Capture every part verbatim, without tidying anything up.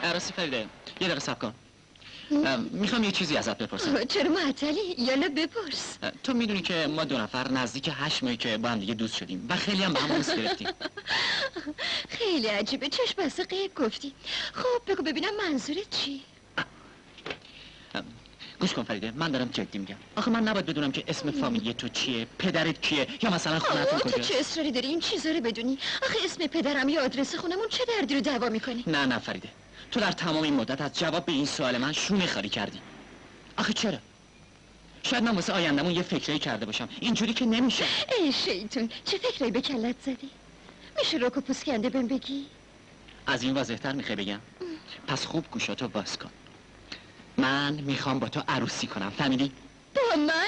راستی فریده یه دقیقه صبر کن. میخوام یه چیزی ازت بپرسم. چرا معطلی؟ یالا بپرس. تو میدونی که ما دو نفر نزدیک هشت ماهی که با هم دیگه دوست شدیم و خیلی هم به هم دوست گرفتیم. خیلی عجیبه، چشم بسته غیب گفتی. خب بگو ببینم منظورت چی؟ گوش کن فریده، من دارم جدی میگم. آخه من نباید بدونم که اسم فامیلی تو چیه، پدرت کیه، یا مثلا خونتون کجاست. تو چه اصراری داری این چیزا رو بدونی؟ آخه اسم پدرم یا آدرس خونمون چه دردی رو دعوا میکنه؟ نه نه فریده، تو در تمام این مدت از جواب به این سوال من شونه خالی کردی. آخه چرا؟ شاید من واسه آیندمون یه فکری کرده باشم، اینجوری که نمیشه. ای شیطون، چه فکری به کلت زدی؟ میشه روکو پوسکنده بهم بگی؟ از این واضح‌تر میخوای بگم؟ پس خوب گوشاتو باز کن. من میخوام با تو عروسی کنم، فهمیدی؟ با من؟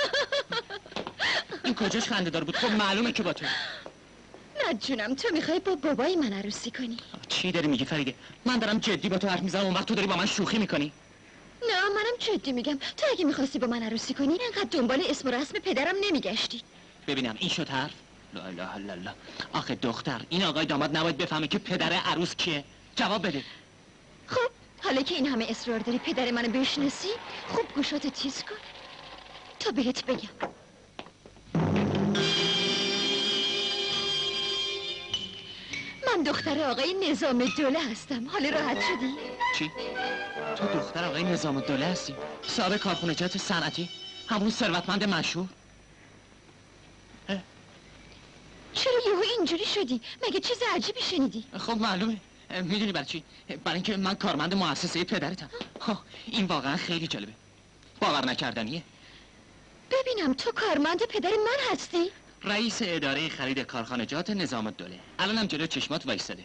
این کجاش خنده دار بود؟ خب معلومه که با تو. نه جونم، تو میخوای با بابای من عروسی کنی؟ چی داری میگی فریده؟ من دارم جدی با تو حرف میزنم، اون وقت تو داری با من شوخی میکنی؟ نه منم جدی میگم، تو اگه میخواستی با من عروسی کنی اینقدر دنبال اسم و رسم پدرم نمیگشتی. ببینم این شد حرف؟ لا اله الا الله. آخه دختر، این آقای داماد نباید بفهمه که پدر عروس کیه. جواب بده. خب حالا که این همه اصرار داری پدر منو بشناسی، خوب گوشاتو تیز کن تا بهت بگم. من دختر آقای نظام الدوله هستم. حالا راحت شدی؟ چی؟ تو دختر آقای نظام الدوله هستی؟ صاحب کارخونجات صنعتی؟ همون ثروتمند مشهور؟ چرا یهو اینجوری شدی؟ مگه چیز عجیبی شنیدی؟ خب معلومه. میدونی برای چی؟ برای اینکه من کارمند مؤسسه پدرتم. این واقعا خیلی جالبه. باور نکردنیه. ببینم تو کارمند پدر من هستی؟ رئیس اداره خرید کارخانجات نظام الدوله. الانم جلو چشمات وایساده.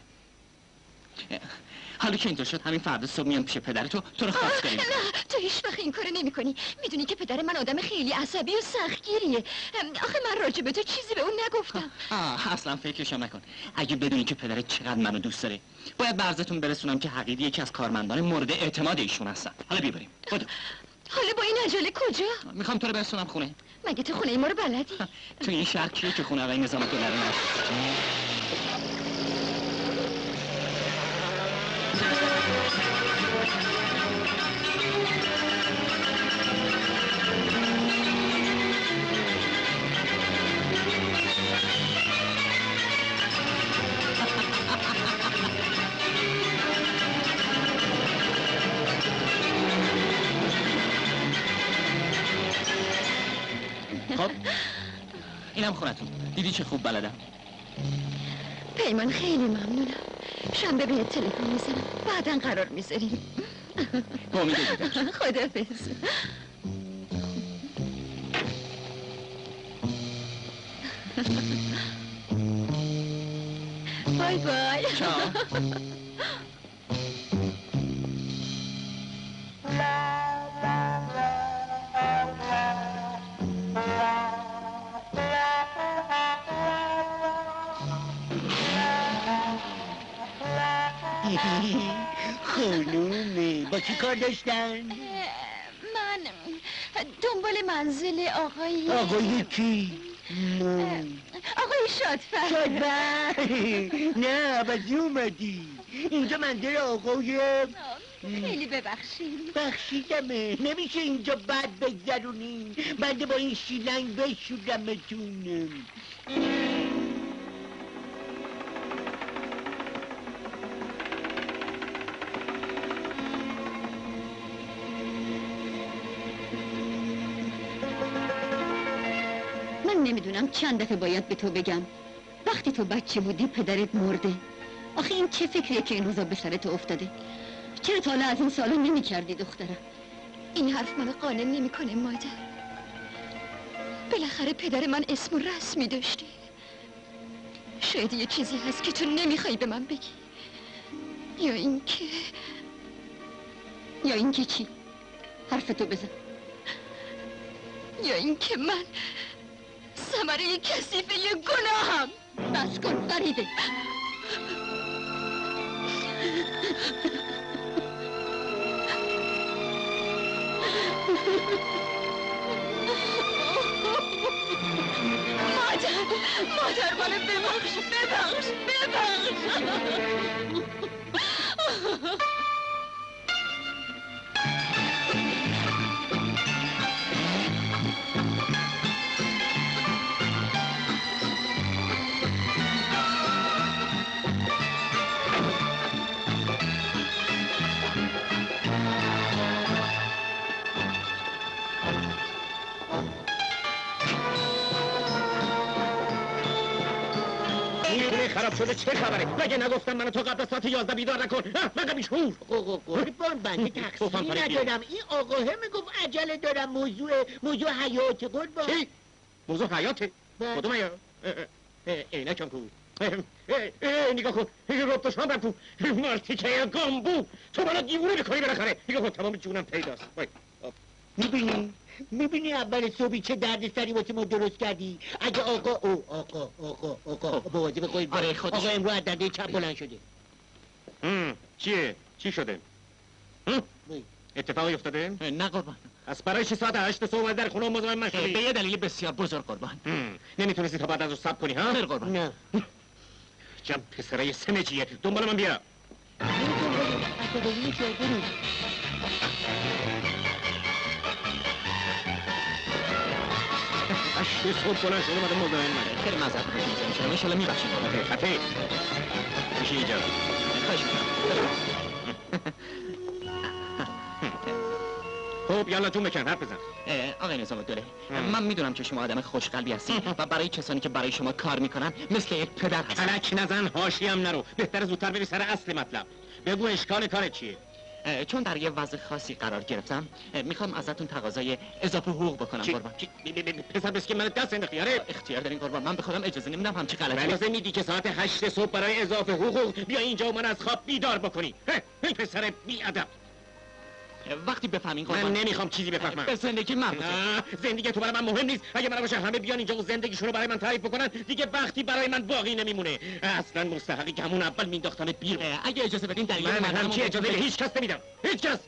حالا که اینطور شد، همین فردا صبح میام پیش پدرتو تو رو خواستگاری میکنم. نه تو هیچ وقت این کارو نمی کنی. میدونی که پدر من آدم خیلی عصبی و سختگیریه. آخه من راجع به تو چیزی به اون نگفتم. آه اصلا فکرشو نکن. اگه بدونی که پدرت چقدر منو دوست داره، باید به عرضتون برسونم که حقیقی یکی از کارمندان مورد اعتماد ایشون هستن. حالا بیا بریم. بدو. حالا با این عجله کجا؟ میخوام تو رو برسونم خونه. مگه تو خونه ای ما رو بلدی؟ تو این شهر کیه که خونه آقای نظام الدوله رو نشناسه؟ خب اینم خونتون. دیدی چه خوب بلدم؟ پیمان خیلی ممنونم. شنبه بهت تلفن میزنم، بعداً قرار میذاریم. با امید دیدن. خداحافظ. بای بای. چاو. خانومه با چی کار داشتن؟ من دنبال منزل آقای آقای کی؟ آقای شادفر. شادفر؟ نه عوضی اومدی اینجا منزل آقای. خیلی ببخشید. بخشیدمه، نمیشه اینجا بد بگذرونین. بنده با این شیلنگ بشودمتون. من نمیدونم چند دفعه باید به تو بگم وقتی تو بچه بودی پدرت مرده. آخه این چه فکریه که این روزا به سرت افتاده؟ چرا تا حالا از این سوالا نمی کردی دخترم؟ این حرف منو قانع نمیکنه مادر. بالاخره پدر من اسم و رسمی داشته. شاید یه چیزی هست که تو نمیخوای به من بگی، یا اینکه یا اینکه چی؟ حرفتو بزن. یا اینکه من ثمره کثیف یه گناهم. بس کن فریده. مادر مادر منو ببخش ببخش ببخش. شب شده چه خبره؟ مگه نگفتم منو تا قبل ساعت یازده بیدار نکن؟ مگه بیشور؟ آقا قربان بنده تقصیری ندارم. این آقاه میگفت عجله دارم، موضوع موضوع حیات قربان. چی؟ موضوع حیاته؟ بله. کدوم حیات؟ عینکم کو. نگاه کن، رب تو شام رفت. مرتیکه گامبو. تو منو دیوونه میکنی بالاخره. نگاه کن تمام جونم پیداست. میبینی؟ میبینی اول صبحی چه درد سری واسه ما درست کردی؟ اگه آقا او آقا آقا آقا بوازه بخوایی آره خودش. آقا امرو از درده چپ بلند شده. هم چیه؟ چی شده؟ هم؟ بای. اتفاقی افتاده؟ نه قربان. از برای چی ساعت هشت صبح در خونه مزاحم من شدی؟ به یه دلیل بسیار بزرگ قربان. هم. نمیتونستی تا بعد از رو صبر کنی ها؟ خیر قربان. نه جم پسرای سمجیه دنبال من بیا. نمیتون بریم عصبانی میشه بریم. هشت صبح بلند شده اومده مزاحم منه. خیلی معذرت میخوام میذارم شما ان شاء الله میبخشید. خطه میشه اینجا. خواهش می‌کنم. خب یالا جون بکن حرف بزن. اه، آقای نظام الدوله هم. من میدونم که شما آدم خوشقلبی هستی و برای کسانی که برای شما کار میکنن مثل یک پدر هستی. تلک نزن حاشی هم نرو. بهتر زودتر بری سر اصل مطلب. بگو اشکال کارت چیه؟ اه، چون در یه وضع خاصی قرار گرفتم اه، میخوام ازتون تقاضای اضافه حقوق بکنم چی؟ قربان. چی؟ بی- بی- بی- پسر بس که من دست انداختی آره؟ اختیار دارین قربان، من به خودم اجازه نمیدم همچی غلطی. اجازه میدی که ساعت هشت صبح برای اضافه حقوق بیا اینجا و من از خواب بیدار بکنی؟ هه، این پسر بی ادب. وقتی بفهمین من قربان نمیخوام چیزی بفهمم. به زندگی مربوطه. نه زندگی تو برای من مهم نیست. اگه من باشه همه بیان اینجا و زندگیشونو برای من تعریف بکنن دیگه وقتی برای من باقی نمیمونه. اصلا مستحقی که همون اول مینداختم بیرون. اه، اگه اجازه بدین در یه من مردم همچی اجازه به هیچ کس نمیدم. هیچ کس.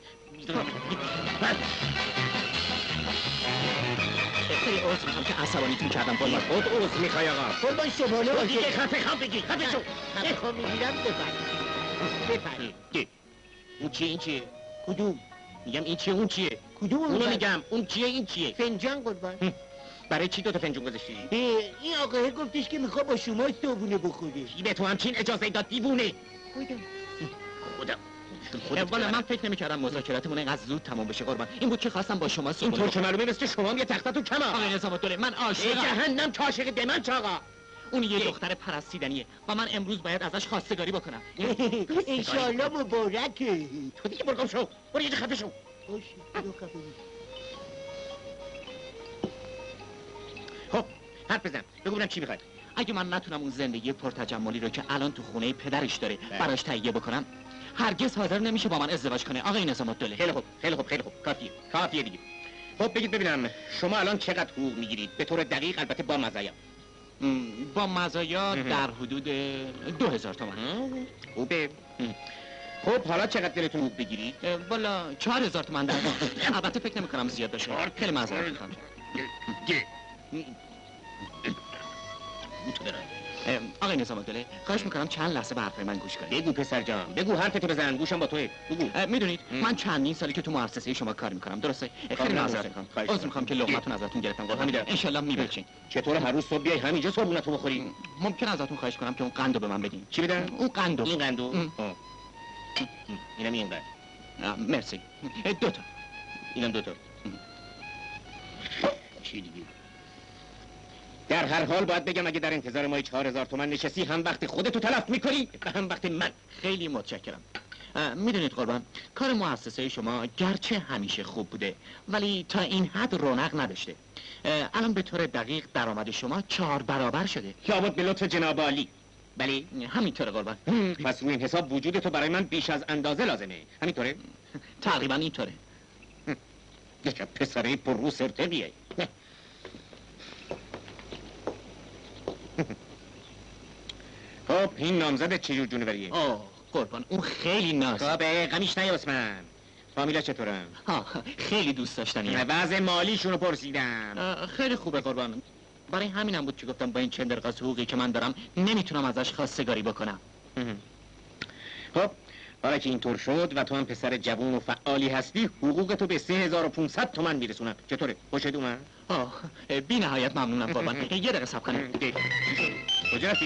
خیلی عذر میخوام که عصبانیتون کردم قربان. خود عوض میخوای آقا. قربان شماله تو باشه. دیگه خفه خم بگی خفه شو. خفه میگیرم بفرد بفرد. چی؟ اون چیه این چیه؟ کدوم؟ میگم این چیه اون چیه؟ کدوم اونو اون میگم اون چیه این چیه؟ فنجان قربان. برای چی دوتا فنجون گذاشتی؟ اه، این آقاه گفتش که میخوا با شما صبحونه بخوره. کی به تو همچین اجازه داد دیوونه؟ خودم خودم. اه، والا من فکر نمیکردم مذاکراتمون اینقدر زود تموم بشه قربان. این بود که خواستم با شما اینطور صحبت که معلومه مثل شما هم یه تختتون کمه. آقای نظام الدوله من ای عاشقم. جهنم تا عاشق دمنچ آقا. اون یه دختر پرستیدنیه و من امروز باید ازش خواستگاری بکنم. انشالله مبارکه. تو دیگه برگم شو. برو یه جا خفه شو. باشه برو خفه باش. خب حرف بزن. بگو ببینم چی میخوای. اگه من نتونم اون زندگی پرتجملی رو که الان تو خونه پدرش داره بله. براش تهیه بکنم هرگز حاضر نمیشه با من ازدواج کنه آقای نظام الدوله. خیلی خوب خیلی خوب خیلی خوب کافیه کافیه دیگه. خب بگید ببینم شما الان چقدر حقوق میگیرید به طور دقیق البته با مزایا؟ م، با مزایا مهم. در حدود دو هزار تومن. خوبه. خب حالا چقدر دلتون حقوق بگیرید؟ اه، والا چهار هزار تومن در ماه. البته فکر نمی کنم زیاد باشه. خیلی معذرت میخوام. گه. اه، آقای نظام الدوله خواهش میکنم چند لحظه به حرفای من گوش کنید. بگو پسر جان بگو حرفتو بزن گوشم با توه بگو. اه، میدونید م. من چندین سالی که تو مؤسسه شما کار میکنم درسته؟ اه، خیلی کاملا معذرت درسته. میخوام. خواهش عذر می‌کنم. میخوام که لقمتون ازتون گرفتم قربان. همین. انشالله میبخشین. چطور هر روز صبح بیای همینجا صبحونتو بخوری؟ ممکن ازتون خواهش کنم که اون قندو به من بدین. چی بدن؟ اون قندو. این قندو؟ م. آه. اینم این قند. اه، مرسی. اه، دو تا. اینم دوتا. چی دیگه؟ در هر حال باید بگم اگه در انتظار ما چهار هزار تومن نشستی هم وقت خودتو تلف میکنی و هم وقت من. خیلی متشکرم. اه، میدونید قربان کار مؤسسه شما گرچه همیشه خوب بوده ولی تا این حد رونق نداشته. اه، الان به طور دقیق درآمد شما چهار برابر شده. لابد به لطف جناب عالی. بله. همینطوره قربان. پس روی این حساب وجود تو برای من بیش از اندازه لازمه. همینطوره؟ تقریبا اینطوره. یکم پسره پر رو سرتقیه. خب این نامزد چجور جونوریه؟ آه قربان اون خیلی ناز. خب غمیش نیاس من. فامیلا چطورم؟ ها خیلی دوست داشتنیه. وضع مالیشونو پرسیدم. اه، خیلی خوبه قربان. برای همینم بود که گفتم با این چندرقاس حقوقی که من دارم نمیتونم ازش خواستگاری بکنم. خب حالا که اینطور شد و تو هم پسر جوون و فعالی هستی حقوق تو به سه هزار و پونصد تومن میرسونم. چطوره؟ خوشت اومد؟ آه بی نهایت ممنونم قربان. یه دقیقه صبر کنید. کجا رفتی؟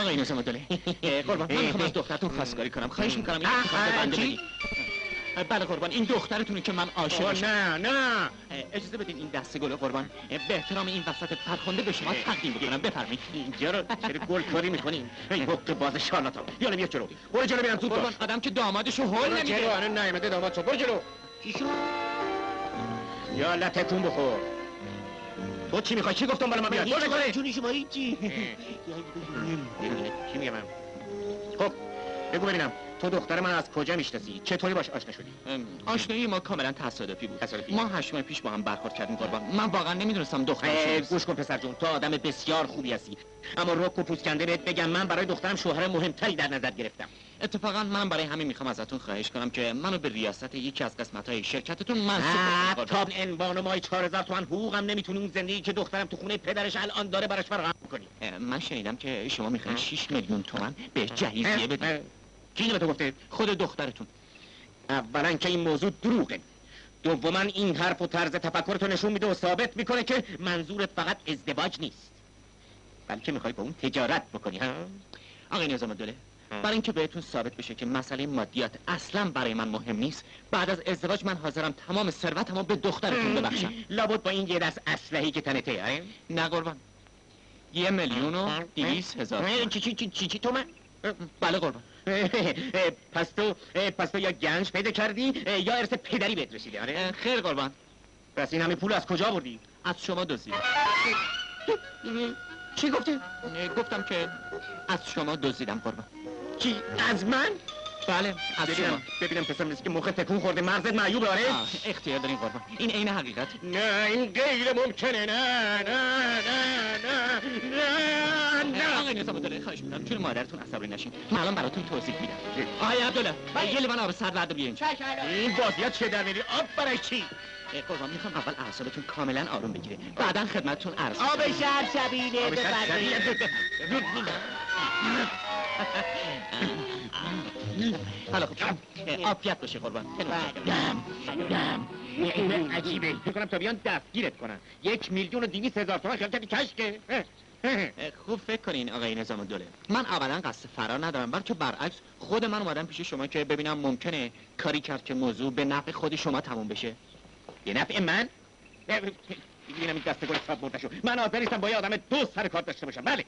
آقای نظام الدوله قربان من میخوام از دخترتون خواستگاری کنم خواهش میکنم این اتفاق بنده بدید بله قربان این دخترتونی که من عاشقش نه نه اجازه بدین این دسته گل قربان به احترام این وسط فرخنده به شما تقدیم بکنم بفرمایید اینجا رو چرا گل کاری میکنیم ای حق باز شارلاتان یالا بیا جلو برو جلو بیان زود قربان باش آدم که دامادشو هول نمیده جلو الان نیامده داماد شو برو جلو چی شد؟ یالا تکون بخور تو چی میخوای چی گفتم بالا من بیاد برو هیچ جلو جون شما هیچی چی میگم من خب بگو ببینم تو دختر من از کجا میشناسی چطوری باش آشنا شدی آشنایی ما کاملا تصادفی بود تصادفی؟ ما هشت ماه پیش با هم برخورد کردیم قربان من واقعا نمیدونستم دختر اه، شماست. گوش کن پسر جون تو آدم بسیار خوبی هستی اما رک و پوسکنده بهت بگم من برای دخترم شوهر مهمتری در نظر گرفتم اتفاقا من برای همین میخوام ازتون خواهش کنم که منو به ریاست یکی از قسمت‌های شرکتتون منصوب آه، کنید تا قربان. انبان مای چهار هزار تومن حقوقم نمیتونی اون زندگی که دخترم تو خونه پدرش الان داره براش فراهم کنی اه، من شنیدم که شما میخواین شش میلیون تومان به جهیزیه بدید کی اینو به تو گفته خود دخترتون اولا که این موضوع دروغه دوما این حرف و طرز تفکرتو نشون میده و ثابت میکنه که منظورت فقط ازدواج نیست بلکه میخوای با اون تجارت بکنی ها آقای نظام الدوله برای اینکه بهتون ثابت بشه که مسئله مادیات اصلا برای من مهم نیست بعد از ازدواج من حاضرم تمام ثروتمو به دخترتون ببخشم لابد با این یه دست اسلحه‌ای که تنته ها نه قربان یه میلیون و دویست هزار تومان. چی چی چی چی چی تو من بله قربان پس تو پس تو یا گنج پیدا کردی یا ارث پدری بهت رسیده آره اه، خیر قربان پس این همه پول از کجا بردی از شما دزدیدم چی گفتی اه، گفتم که از شما دزدیدم قربان چی از من بله از شما ببینم ببینم پسر مثل که مخ تکون خورده مغزت معیوب آره آه، اختیار دارین قربان این عین حقیقت نه این غیر ممکنه نه نه نه نه نه نه آقای نظام الدوله خواهش میکنم چون مادرتون عصبی نشین من الان براتون توضیح میدم آقای عبدالله یه لیوان آب سرد ورده بیا اینجا این بازیات چه در میری آب برای چی اه، قربان میخوام اول اعصابتون کاملا آروم بگیره بعدا خدمتتون عرض کنم. آب شب شبینه آب شب بفرمایید حالا خب اه، عافیت باشه قربان این عجیبه میکنم تا بیان دستگیرت کنن یک میلیون و دویست هزار تومن خیال کردی کشکه اه، خوب فکر کنین آقای نظام الدوله من اولا قصد فرار ندارم بلکه برعکس خود من اومدم پیش شما که ببینم ممکنه کاری کرد که موضوع به نفع خود شما تموم بشه به نفع من ببینم این دسته گل حساب مرده شو من حاضر نیستم با یه آدم دو سر کار داشته باشم بله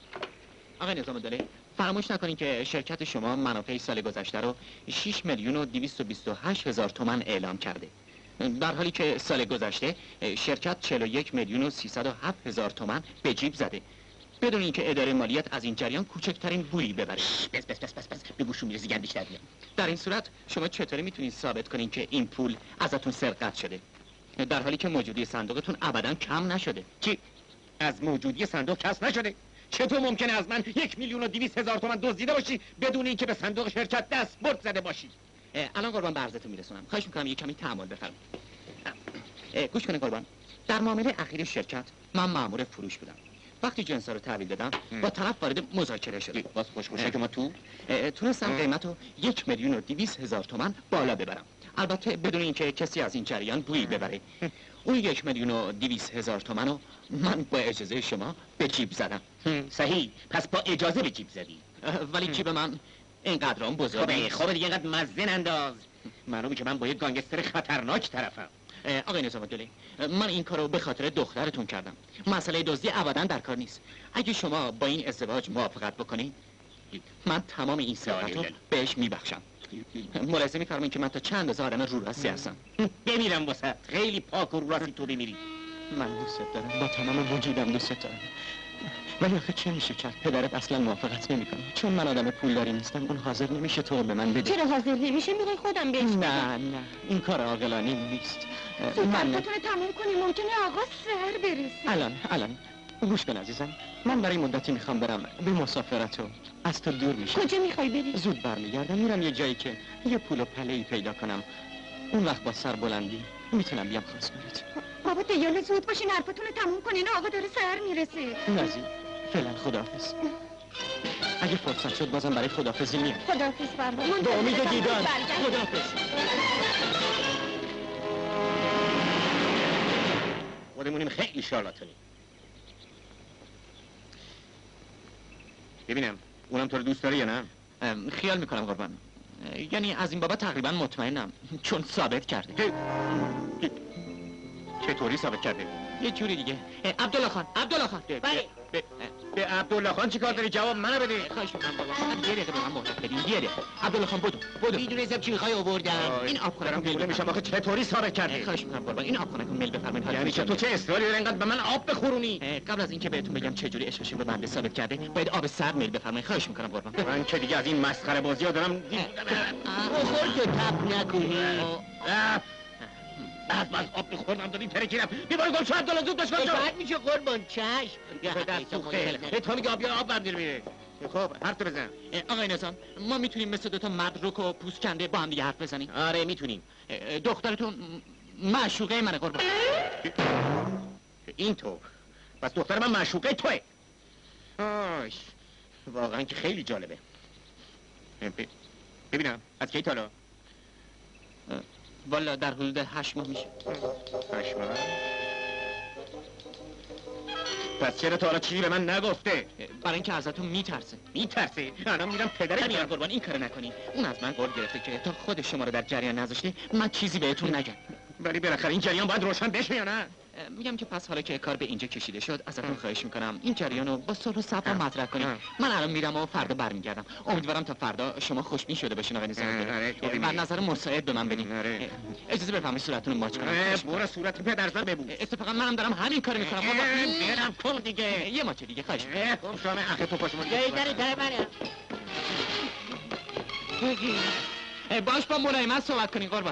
آقای نظام الدوله فراموش نکنین که شرکت شما منافع سال گذشته رو شش میلیون و دویست و بیست و هشت هزار تومان اعلام کرده در حالی که سال گذشته شرکت چهل و یک میلیون و سیصد و هفت هزار تومان به جیب زده بدون اینکه اداره مالیات از این جریان کوچکترین بویی ببره بس بس بس بس بس به گوشون میرسی گندش در میاد در این صورت شما چطوری میتونید ثابت کنین که این پول ازتون سرقت شده در حالی که موجودی صندوقتون ابدا کم نشده چی؟ از موجودی صندوق کس نشده؟ چطور ممکنه از من یک میلیون و دویست هزار تومن دزدیده باشی بدون اینکه به صندوق شرکت دست برد زده باشی؟ اه، الان قربان به عرضتون میرسونم خواهش میکنم یه کمی تحمل بفرمایید اه، گوش کنید قربان در معامله اخیر شرکت من مأمور فروش بودم وقتی جنسا رو تحویل دادم با طرف وارد مذاکره شدم باز خوشخوشه که ما تو؟ اه، تونستم قیمت رو یک میلیون و دویست هزار تومن بالا ببرم البته بدون اینکه کسی از این جریان بویی ببره اون یک میلیون و دویست هزار تومن رو من با اجازه شما به جیب زدم صحیح پس با اجازه به جیب زدی اه، ولی جیب من اینقدرام بزرگ خب نیست. خب دیگه اینقدر مزن انداز معلومه که من با یک گانگستر خطرناک طرفم اه، آقای نظام الدوله من این کارو به خاطر دخترتون کردم مسئله دزدی ابدا در کار نیست اگه شما با این ازدواج موافقت بکنید من تمام این ثروت رو بهش میبخشم ملاحظه میفرمایید که من تا چند اندازه آدم رو راستی هستم بمیرم واسه خیلی پاک و رو راستی تو بمیری من دوست دارم با تمام وجودم دوست دارم ولی آخه چه میشه کرد پدرت اصلا موافقت نمیکنه چون من آدم پولداری نیستم اون حاضر نمیشه تو به من بده چرا حاضر نمیشه میخوای خودم بهش بدم؟ نه نه این کار عاقلانه نیست اه، من حرفتونو تموم کنی ممکنه آقا سر برسه الان الان گوش کن عزیزم من برای مدتی میخوام برم به مسافرت و از تو دور میشم کجا میخوای بری؟ زود برمیگردم میرم یه جایی که یه پول و پله‌ای پیدا کنم اون وقت با سر بلندی میتونم بیام خواستگاریت بابا دیال زود باشین حرفتونو تموم کنین آقا داره سر میرسه نازی فعلا خداحافظ اگه فرصت شد بازم برای خداحافظی میام خداحافظ فرما به امید دیدار خداحافظ خودمونیم خیلی شارلاتانی ببینم اونم تو رو دوست داره یا نه؟ ام، خیال میکنم قربان. اه، یعنی از این بابت تقریبا مطمئنم، چون ثابت کرده. چطوری ثابت کرده؟ یه جوری دیگه. اه، عبدالله خان، عبدالله خان. به بله. به به عبدالله خان چی کار داری؟ جواب منو بده. خواهش میکنم قربان، فقط یه دقیقه به من مهلت بدین، یه دقیقه. عبدالله خان بدو، بدو. میدونستم چی میخوای آوردم. این آب دارم خونه دیوونه میشم آخه چطوری ثابت کردی؟ خواهش میکنم قربان، این آب خونه کن میل بفرمایید. یعنی چه تو چه اصراری داری اینقدر به من آب بخورونی؟ اه، قبل از اینکه بهتون بگم چه جوری عشقشون به بنده ثابت کرده، باید آب سرد میل بفرمایید. خواهش میکنم قربان. من که دیگه از این مسخره بازی‌ها دارم بخور که تپ نکنی. بعد از آب بخورم داری ترکیدم. بیبار گم شو عبدالله زود بشکن شو. بعد میشه قربان چشم. به دست سوخته. تو میگه آب آب بردیر میره. خب حرف بزن. اه، آقای نظام، ما میتونیم مثل دوتا مدرک و پوست کنده با هم دیگه حرف بزنیم؟ آره میتونیم. اه، دخترتون معشوقه منه قربان. این تو پس دختر من معشوقه توه. آش واقعا که خیلی جالبه. ب- ببینم از کی تالا؟ والا در حدود هشت ماه میشه. هشت ماه. پس چرا تا حالا چیزی به من نگفته؟ اه، برای اینکه ازتون میترسه. میترسه. الان میرم پدرت نمیار میارم. قربان، این کارو نکنی. اون از من قول گرفته که تا خود شما رو در جریان نذاشته من چیزی بهتون نگم. ولی بالاخره این جریان باید روشن بشه یا نه؟ اه، میگم که پس حالا که کار به اینجا کشیده شد ازتون خواهش میکنم این جریان رو با صلح و صفا مطرح کنیم. من الان میرم و فردا برمیگردم. امیدوارم تا فردا شما خوشبین شده باشین آقای نظام. اه، آره، تو اه، و ببینی. نظر مساعد به من بدین. آره. اه، اجازه بفرمایید صورتتون رو ماچ کنم. اه، خواهش می‌کنم. برو صورت پدرزن ببوس. اتفاقا منم دارم همین کارو میکنم. اه، برم کن دیگه. یه ماچ دیگه خواهش می‌کنم. اه، خب شما اخه تو پاشو جایی در در منه. اه، باش با ملایمت صحبت کنین قربان.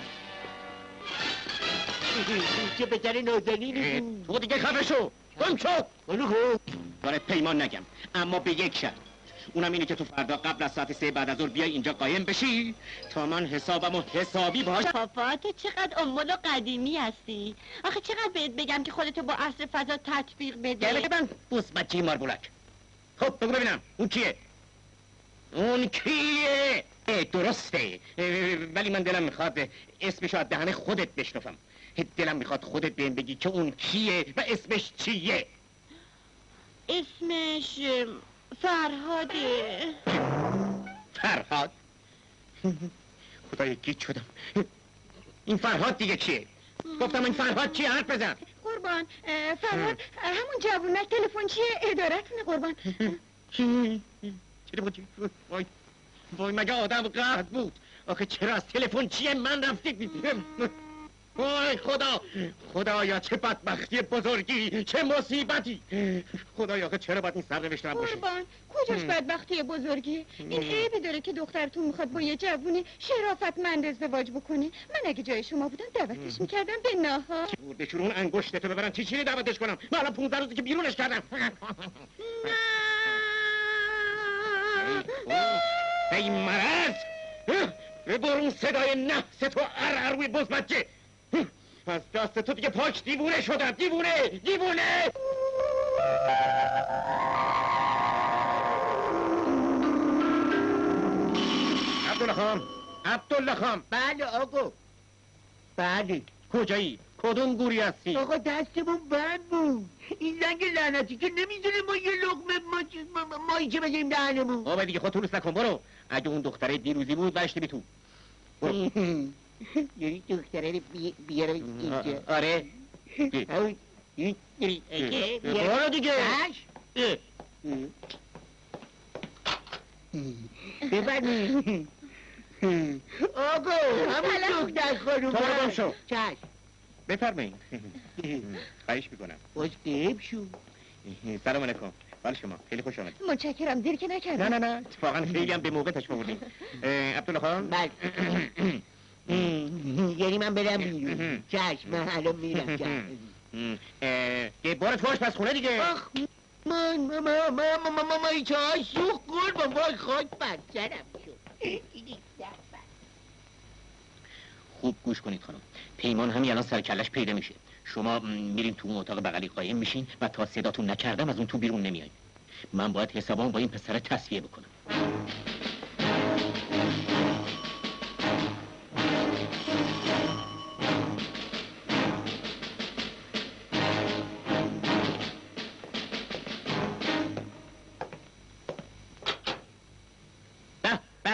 چه بهتره نازنینی بود. تو دیگه خفه شو. گم شو. حالا خوب. داره پیمان نگم اما به یک شرط. اونم اینه که تو فردا قبل از ساعت سه بعد از ظهر بیای اینجا قایم بشی تا من حسابمو حسابی باهاش. بابا تو چقدر امول و قدیمی هستی. آخه چقدر بهت بگم که خودتو با عصر فضا تطبیق بده. گله من بوس بچه ماربولک. خب بگو ببینم اون کیه؟ اون کیه؟ اه، درسته اه، ولی من دلم میخواد اسمشو از دهن خودت بشنفم. دلم میخواد خودت بهم بگی که اون کیه و اسمش چیه. اسمش ام، فرهاده. فرهاد؟ خدای گیج شدم. این فرهاد دیگه کیه؟ گفتم این فرهاد چیه؟ حرف بزن. قربان اه، فرهاد اه، همون جوونک تلفن چیه ادارتونه قربان. چی؟ تلفن چی؟ وای وای مگه آدم قهد بود؟ آخه چرا از تلفن چیه من رفتید؟ وای خدا خدایا چه بدبختی بزرگی چه مصیبتی. خدایا آخه چرا باید این سرنوشت من باشه؟ قربان کجاش بدبختی بزرگی؟ این عیبی داره که دخترتون میخواد با یه جوون شرافتمند ازدواج بکنه. من اگه جای شما بودم دعوتش میکردم به ناهار. بشور اون انگشتتو ببرن چی چیزی دعوتش کنم؟ من الان پونزده روزی که بیرونش کردم. ای مرض! برون صدای نفس تو ارعروی بز بچه. از دست تو دیگه پاک دیوونه شدم. دیوونه دیوونه. عبدالله خان عبدالله خان. بله آقا. بله. کجایی؟ کدوم گوری هستی؟ آقا دستمون بند بود. این زنگ لعنتی که نمیدونه ما یه لقمه ما چیز ما ما- مایی که بگیم دهنمون. بابا دیگه خود طولوس نکن برو. اگه اون دختره دیروزی بود برشتی بی تو. برو. یعنی دختره رو بی- بیارم اینجا. آره. همون- این- این- اگه برو بیارم- دیگه. چشم. ببینی آقا همون دختر خانوم تو برو گم شو. چشم. بفرمایید. خواهش میکنم. باز قیب شو. سلام علیکم. بله شما خیلی خوش آمد. متشکرم دیر که نه نکردم. نه نه اتفاقا خیلی هم به موقع تشریف آوردین. اه، عبدالله خان. بله. یعنی من برم بیرون. چشم من الان میرم چشم. اه، یه بار فاش پس خونه دیگه. آخ من ما ما ما ما ما ما ایچه ها سوخ قربان وای خاک بر سرم شد. خوب گوش کنید خانم. پیمان همین الان سر کلش پیدا میشه. شما م، میرین تو اون اتاق بغلی قایم میشین و تا صداتون نکردم از اون تو بیرون نمیایین. من باید حسابام با این پسر تصفیه بکنم.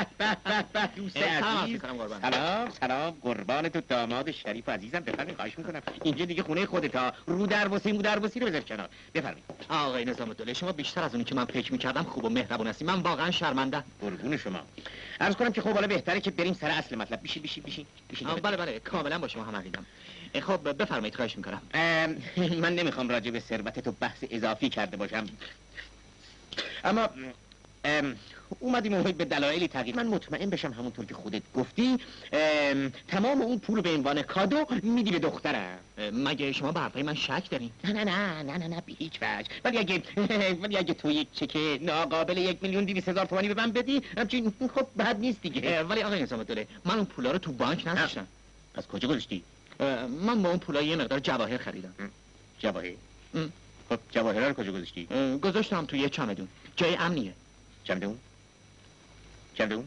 به به به به دوست سلام عزیز. میکنم قربان. سلام سلام قربان تو داماد شریف عزیزم. بفرمایید خواهش میکنم. اینجا دیگه خونه خودتا. رو درواسی مو درواسی رو بذار کنار. بفرمایید. آقای نظام الدوله شما بیشتر از اونی که من فکر میکردم خوب و مهربون هستی. من واقعا شرمنده. قربون شما. عرض کنم که خب حالا بهتره که بریم سر اصل مطلب. بیشی بیشی بیشی. بیشی بله بله کاملا با شما هم عقیدم. خب بفرمایید خواهش میکنم. من نمیخوام راجع به ثروت تو بحث اضافی کرده باشم، اما اومدیم اومد به دلایلی تغییر. من مطمئن بشم همونطور که خودت گفتی تمام اون پول به عنوان کادو میدی به دخترم. مگه شما به حرفای من شک دارین؟ نه نه نه نه نه نه به هیچ وجه. ولی اگه ولی اگه تو یک چک ناقابل یک میلیون دویست هزار تومانی به من بدی همچین خب بد نیست دیگه. ولی آقای نظام الدوله من اون پولا رو تو بانک نذاشتم. از کجا گذاشتی؟ من با اون پولا یه مقدار جواهر خریدم. جواهر؟ خب جواهر رو کجا گذاشتی؟ گذاشتم تو یه چمدون. جای امنیه. چمدون؟ چمدون؟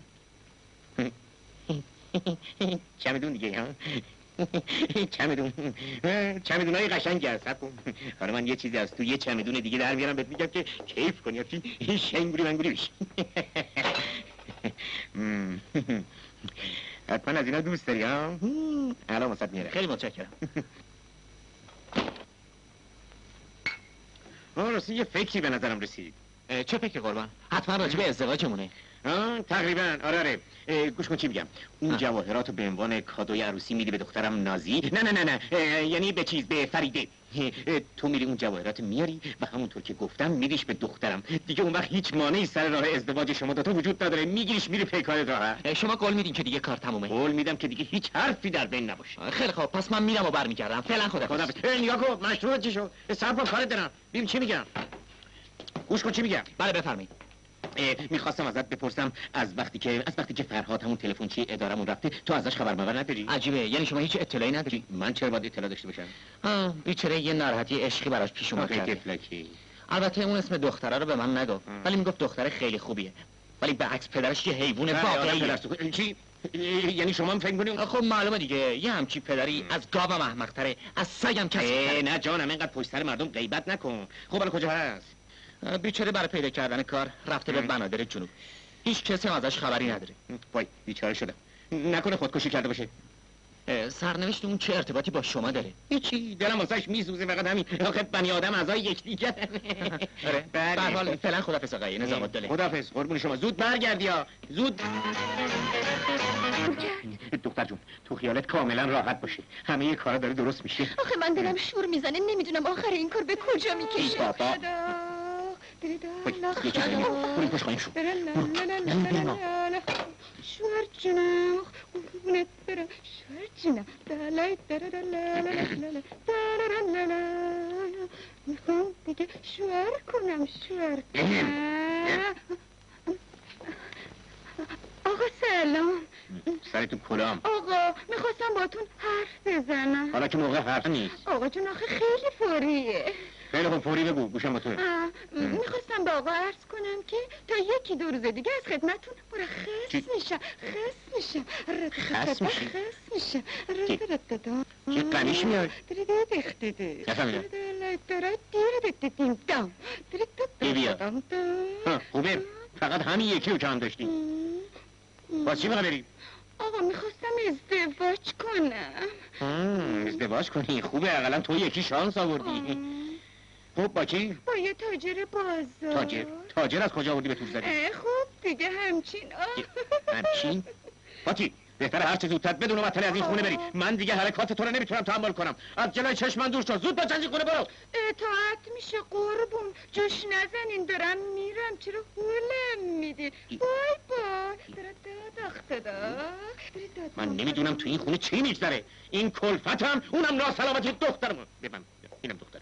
چمدون دیگه ها؟ چمدون چمدون های قشنگ هست. حالا من یه چیزی از تو یه چمدون دیگه در میارم بهت میگم که کیف کنی این شنگوری منگوری بشی. حتما از اینا دوست داری ها؟ الان واسط میاره. خیلی متشکرم. آه راستی یه فکری به نظرم رسید. چه فکر قربان؟ حتما راجع به ازدواجمونه. آه تقریبا آره آره. گوش کن چی میگم. اون جواهراتو به عنوان کادوی عروسی میدی به دخترم نازی. نه نه نه نه یعنی به چیز به فریده. تو میری اون جواهرات میاری و همونطور که گفتم میریش به دخترم. دیگه اون وقت هیچ مانعی سر راه ازدواج شما دوتا وجود نداره. میگیریش میری پیکار راه. شما قول میدین که دیگه کار تمومه؟ قول میدم که دیگه هیچ حرفی در بین نباشه. خیلی خوب پس من میرم و برمیگردم. فعلا خدا خدا بس. نگاه کن مشروع چی شو؟ صبر کار دارم. ببین چی میگم. گوش کن چی میگم. بله بفرمایید. میخواستم ازت بپرسم از وقتی که از وقتی که فرهاد همون تلفنچی ادارمون رفته تو ازش خبر مبر نداری؟ عجیبه یعنی شما هیچ اطلاعی نداری؟ من چرا باید اطلاع داشته باشم؟ آه بیچاره یه ناراحتی عشقی براش پیش اومد کرده. البته اون اسم دختره رو به من نگفت ولی میگفت دختره خیلی خوبیه. ولی به عکس پدرش یه حیوان واقعیه. چی؟ یعنی شما هم فکر کنید؟ خب معلومه دیگه یه همچی پدری از گاوم احمق‌تره، از سگم کسیف‌تره. نه جانم اینقدر پشت سر مردم غیبت نکن. خب حالا کجا هست؟ بیچاره برای پیدا کردن کار رفته به بنادر جنوب. هیچ کسی هم ازش خبری نداره. وای بیچاره شدم. نکنه خودکشی کرده باشه. سرنوشت اون چه ارتباطی با شما داره؟ هیچی دلم واسش میسوزه فقط همین. آخه بنی آدم اعضای یکدیگر. آره به هر حال فعلا خدافظ آقای نظام الدوله. خدافظ قربون شما. زود برگردی ها زود. دختر جون تو خیالت کاملا راحت باشه. همه کارا داره درست میشه. آخه من دلم شور میزنه نمیدونم آخر این کار به کجا میکشه. بابا یه چیزی میگم بریم پشت خواهیم شو. شوهر جونم قربونت برم شوهر جونم دلای درلالالالا میخوام دیگه شوهر کنم شوهر کنم. آقا سلام. سرتون کلام. آقا میخواستم باتون حرف بزنم. حالا که موقع حرف نیست. آقا جون آخه خیلی فوریه. خیلی خوب فوری بگو گوشم با توه. میخواستم به آقا عرض کنم که تا یکی دو روز دیگه از خدمتون مرخص میشم خص میشم خص میشی؟ خص میشم چه قمیش میاد؟ نفهمیدم بیا بیا خوبه فقط همین یکی رو کم داشتی باز چی میخواه بری؟ آقا میخواستم ازدواج کنم. ازدواج کنی؟ خوبه اقلا تو یکی شانس آوردی. خب با کی؟ با یه تاجر بازار. تاجر؟ تاجر از کجا آوردی به توپ زدی؟ خوب دیگه همچین همچین؟ باتی بهتره هر چه زودتر بدون وطنی از این خونه بری. من دیگه حرکات تو رو نمیتونم تحمل کنم. از جلوی چشم من دور شو. زود با چنجی خونه برو. اطاعت میشه قربون. جوش نزنین دارم میرم. چرا هولم میدین؟ بای بای. من نمیدونم تو این خونه چی میگذره. این کلفتم اونم ناسلامتی دخترم. ببین اینم دختر.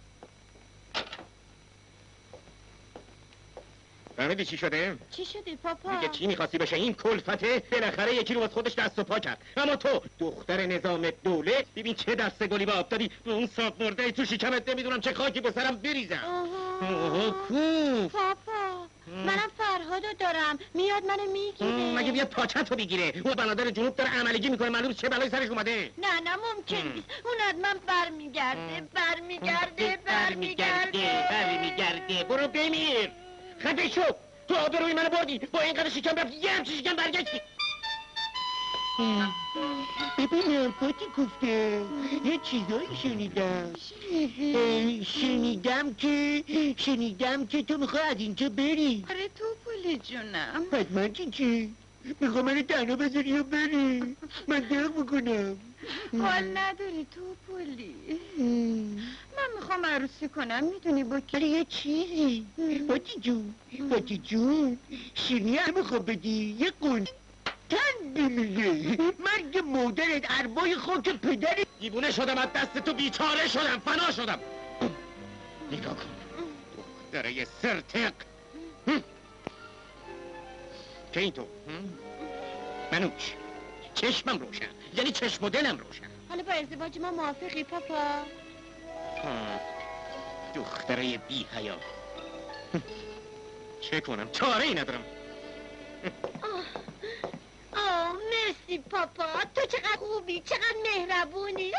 فهمیدی چی شده؟ چی شده پاپا؟ دیگه چی میخواستی بشه؟ این کلفته بالاخره یکی رو از خودش دست و پا کرد. اما تو دختر نظام دوله ببین چه دست گلی به آب دادی. اون صاف مرده تو شکمت نمیدونم چه خاکی به سرم بریزم. آها کوف پاپا منم فرهادو دارم میاد منو میگیره. مگه بیاد پاچت رو بگیره؟ اون بنادر جنوب داره عملگی میکنه معلوم چه بلایی سرش اومده. نه نه ممکن نیست. اون حتما برمیگرده برمیگرده برمیگرده برمیگرده برمیگرده برو بمیر. خفه شو. تو آبروی منو بردی، با اینقدر شکم رفتی یه همچین شکم برگشتی. ببینم پاتی گفته یه چیزایی شنیدم. اه، شنیدم که شنیدم که تو میخوای از اینجا بری. آره تو پولی جونم. پس من چی چی؟ میخوای منو تنها بذاری یا بری؟ من درق بکنم. حال نداری تو پولی. من میخوام عروسی کنم، میدونی با کی؟ آره یه چیزی. پاتی جون پاتی جون شیرینی هم میخواد بدی یه قول تن بمیره. مرگ مادرت اربای خاک پدرت. دیوونه شدم از دست تو، بیچاره شدم، فنا شدم. نگاه کن دختره یه سرتق که این تو منوش چشمم روشن، یعنی چشم و دلم روشن. حالا با ازدواج ما موافقی پاپا؟ دختره بی حیا. چه کنم چاره ای ندارم. آه مرسی پاپا، تو چقدر خوبی، چقدر مهربونی.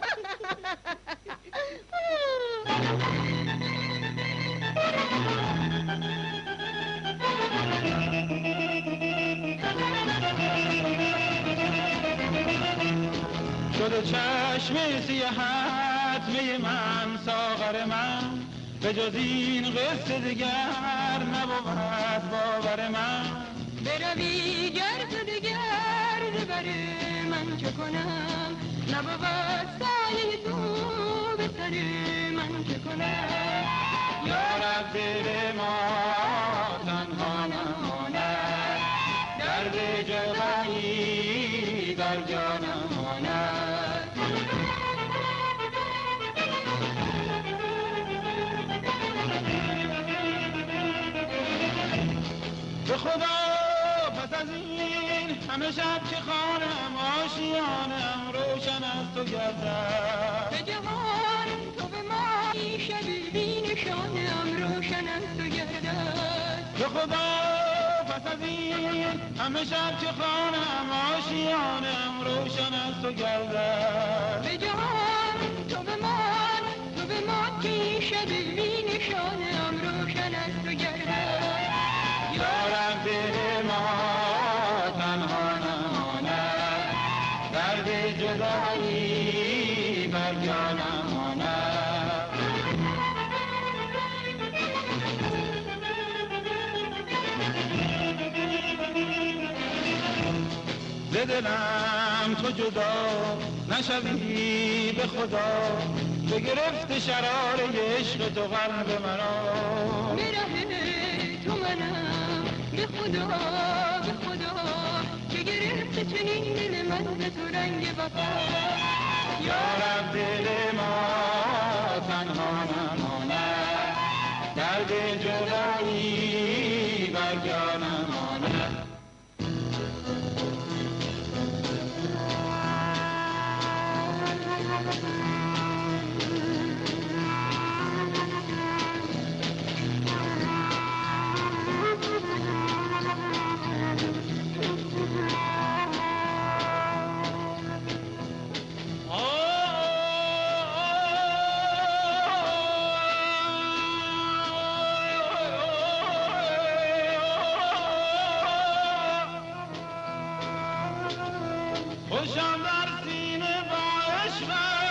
شده چشم سیاحت می من ساغر من، به جز این قصه دیگر نبود باور من. بروی گرد دگر بر من چه کنم، نبود سایه تو به سر من چه کنم. یارب دل ما تنها نماند، درد جوانی در جانم ماند. به خدا پس از این همه شب که خانم آشیانم روشن از تو گردد. به جهان تو به ما شبی بی نشانم روشن از تو گردد. به خدا پس از این همه شب که خانم آشیانم روشن از تو گردد. به جهان تو به ما تو به ما که شبی بی نشانم روشن از تو گردد. یارب دل ما تنها نماند، درد جدایی بر جانم ماند. ز دلم تو جدا نشوی به خدا، بگرفت شرار عشق تو قلب مرا. به ره تو منم به خدا به خدا، که گرفت چنین دل من به تو رنگ وفا. یارب دل ما تنها نماند، درد جدایی بر جانم ماند. خوشم در سینه با عشقت،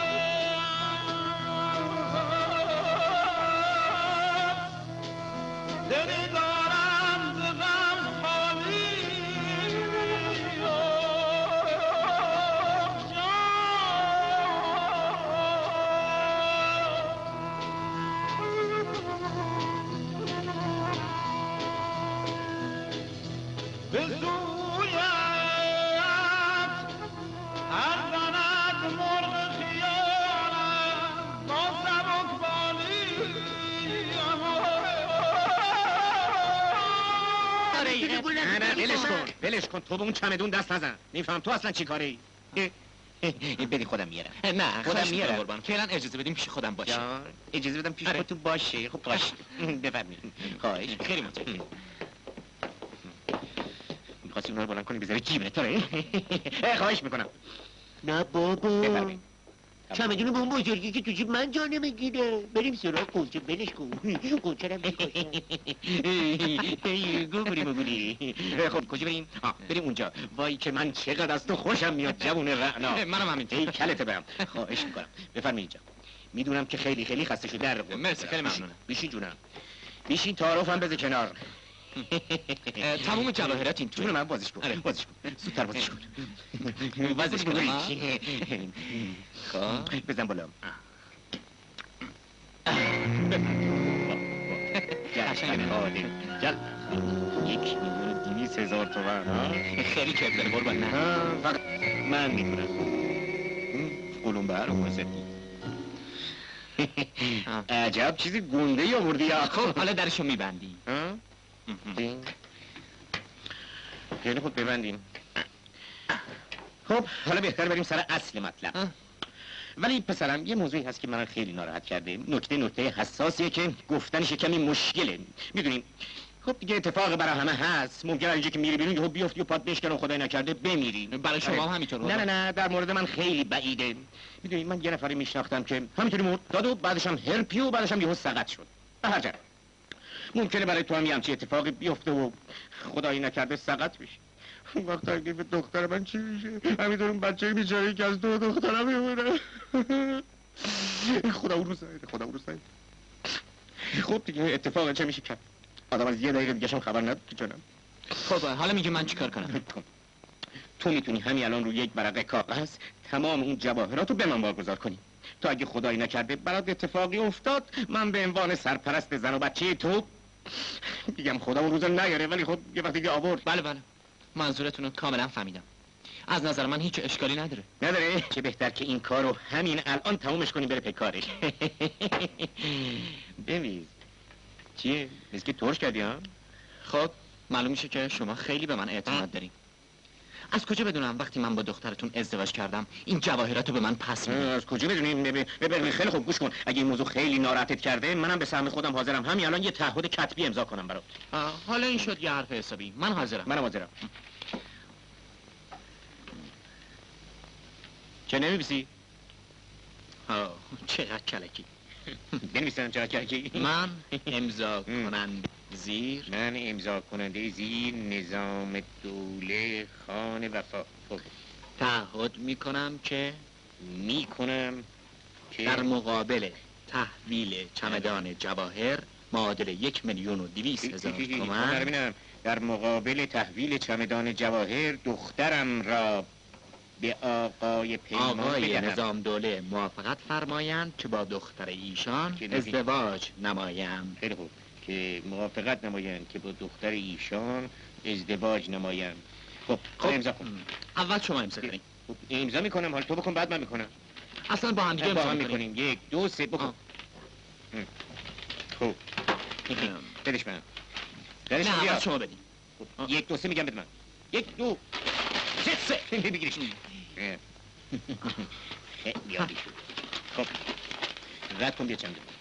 دلی دارم ز غم خالی. به سویت هر زند مرغ خیالم با سبک بالی. نه نه ولش کن ولش کن، تو به اون چمدون دست نزن. نمیفهم تو اصلا چی کاری؟ بدی خودم میارم. نه خودم خودم میارم. میارم قربان، فعلا اجازه بدیم پیش خودم باشه. یا اجازه بدم پیش آره. خودتون باشه. خب باشه بفرمایید. خواهش خیلی متشکرم. می‌خواستی اونها رو بلند کنی بذاری جیبت. آره خواهش میکنم. نه بابا بفرمایید. چمدون با اون بزرگی که تو جیب من جا نمیگیره. بریم سراغ قنچه، بلش کن. قنچه رو گوگولی گوگولی. خب کجا بریم؟ آه بریم اونجا. وای که من چقدر از تو خوشم میاد جوون رعنا. منم همینطور. ای کلت برم. خواهش میکنم. بفرمایید اینجا. میدونم که خیلی خیلی خسته شده در قرب. مرسی خیلی ممنونم. بیشین جونم. بیشین تعارفم بذار کنار. تموم جواهرات این توی من بازش کن. بازش کن. زودتر بازش کن. بازش کن. خب بزن بالا. قشنگه عالی. گل یک میلیون و دویست هزار تومان ها خیلی کیف داره قربان. نه فقط من میدونم. قلوم بر و واسطی. عجب چیزی گنده ای آوردی یا. خب حالا درشو میبندی. خیلی خوب ببندیم. خب حالا بهتر بریم سر اصل مطلب. ولی پسرم یه موضوعی هست که من خیلی ناراحت کرده. نکته نکته حساسیه که گفتنش کمی مشکله. میدونیم خب دیگه اتفاق برای همه هست. ممکنه اینجا که میری بیرون یهو بیفتی و پات بشکنه و خدای نکرده بمیری. برای شما هم همینطوره. نه نه نه در مورد من خیلی بعیده. میدونید من یه نفری میشناختم که همینطوری مرد داد و بعدش هم هرپی و بعدش هم یهو سقط شد. به هر جهت ممکنه برای تو هم یه همچین اتفاقی بیفته و خدایی نکرده سقط بشی. اون وقت اگه به دختر من چی میشه؟ همینطور اون بچه بیچاره که از دو دخترم میمونه. خدا اون رو سعید، خدا اون رو سعید. خب دیگه اتفاق چه میشه کرد؟ آدم از یه دقیقه دیگه شم خبر نداره که جانم. خب حالا میگه من چیکار کنم؟ تو میتونی همین الان رو یک ورقه کاغذ تمام این جواهرات رو به من واگذار کنی تا اگه خدایی نکرده برات اتفاقی افتاد من به عنوان سرپرست زن و بچه تو میگم خدا اون روز نیاره، ولی خب یه وقتی که آورد. بله بله منظورتون رو کاملا فهمیدم. از نظر من هیچ اشکالی نداره. نداره؟ چه بهتر که این کارو همین الان تمومش کنیم بره پی کارش. ببین چیه؟ مثل که ترش کردی ها؟ خب معلوم میشه که شما خیلی به من اعتماد دارین. از کجا بدونم وقتی من با دخترتون ازدواج کردم این جواهراتو به من پس میدین؟ از کجا بدونین؟ ببین خیلی خوب گوش کن. اگه این موضوع خیلی ناراحتت کرده منم به سهم خودم حاضرم همین الان یه تعهد کتبی امضا کنم برات. حالا این شد یه حرف حسابی. من حاضرم. منم حاضرم. چه نمی‌نویسی؟ آه چقدر کلکی. بنویسم چقدر کلکی؟ من امضا کننده زیر من امضا کننده زیر نظام دوله خان وفا تعهد میکنم که میکنم که در مقابل تحویل چمدان جواهر معادل یک میلیون و دویست هزار تومان در مقابل تحویل چمدان جواهر دخترم را به آقای پیمان آقای نظام دوله موافقت فرمایند که با دختر ایشان ازدواج نمایم. خیلی خوب که موافقت نمایند که با دختر ایشان ازدواج نمایم. خب خب امضا کن. اول شما امضا کنید. خب امضا میکنم حالا تو بکن بعد من میکنم. اصلا با هم دیگه امضا میکنیم. یک دو سه بکن. خب بدش من. بدش من. نه شما بدین. یک دو سه میگم بده من. یک دو سه سه بگیرش. خیلی عالی شد. خب رد کن بیا چند دو.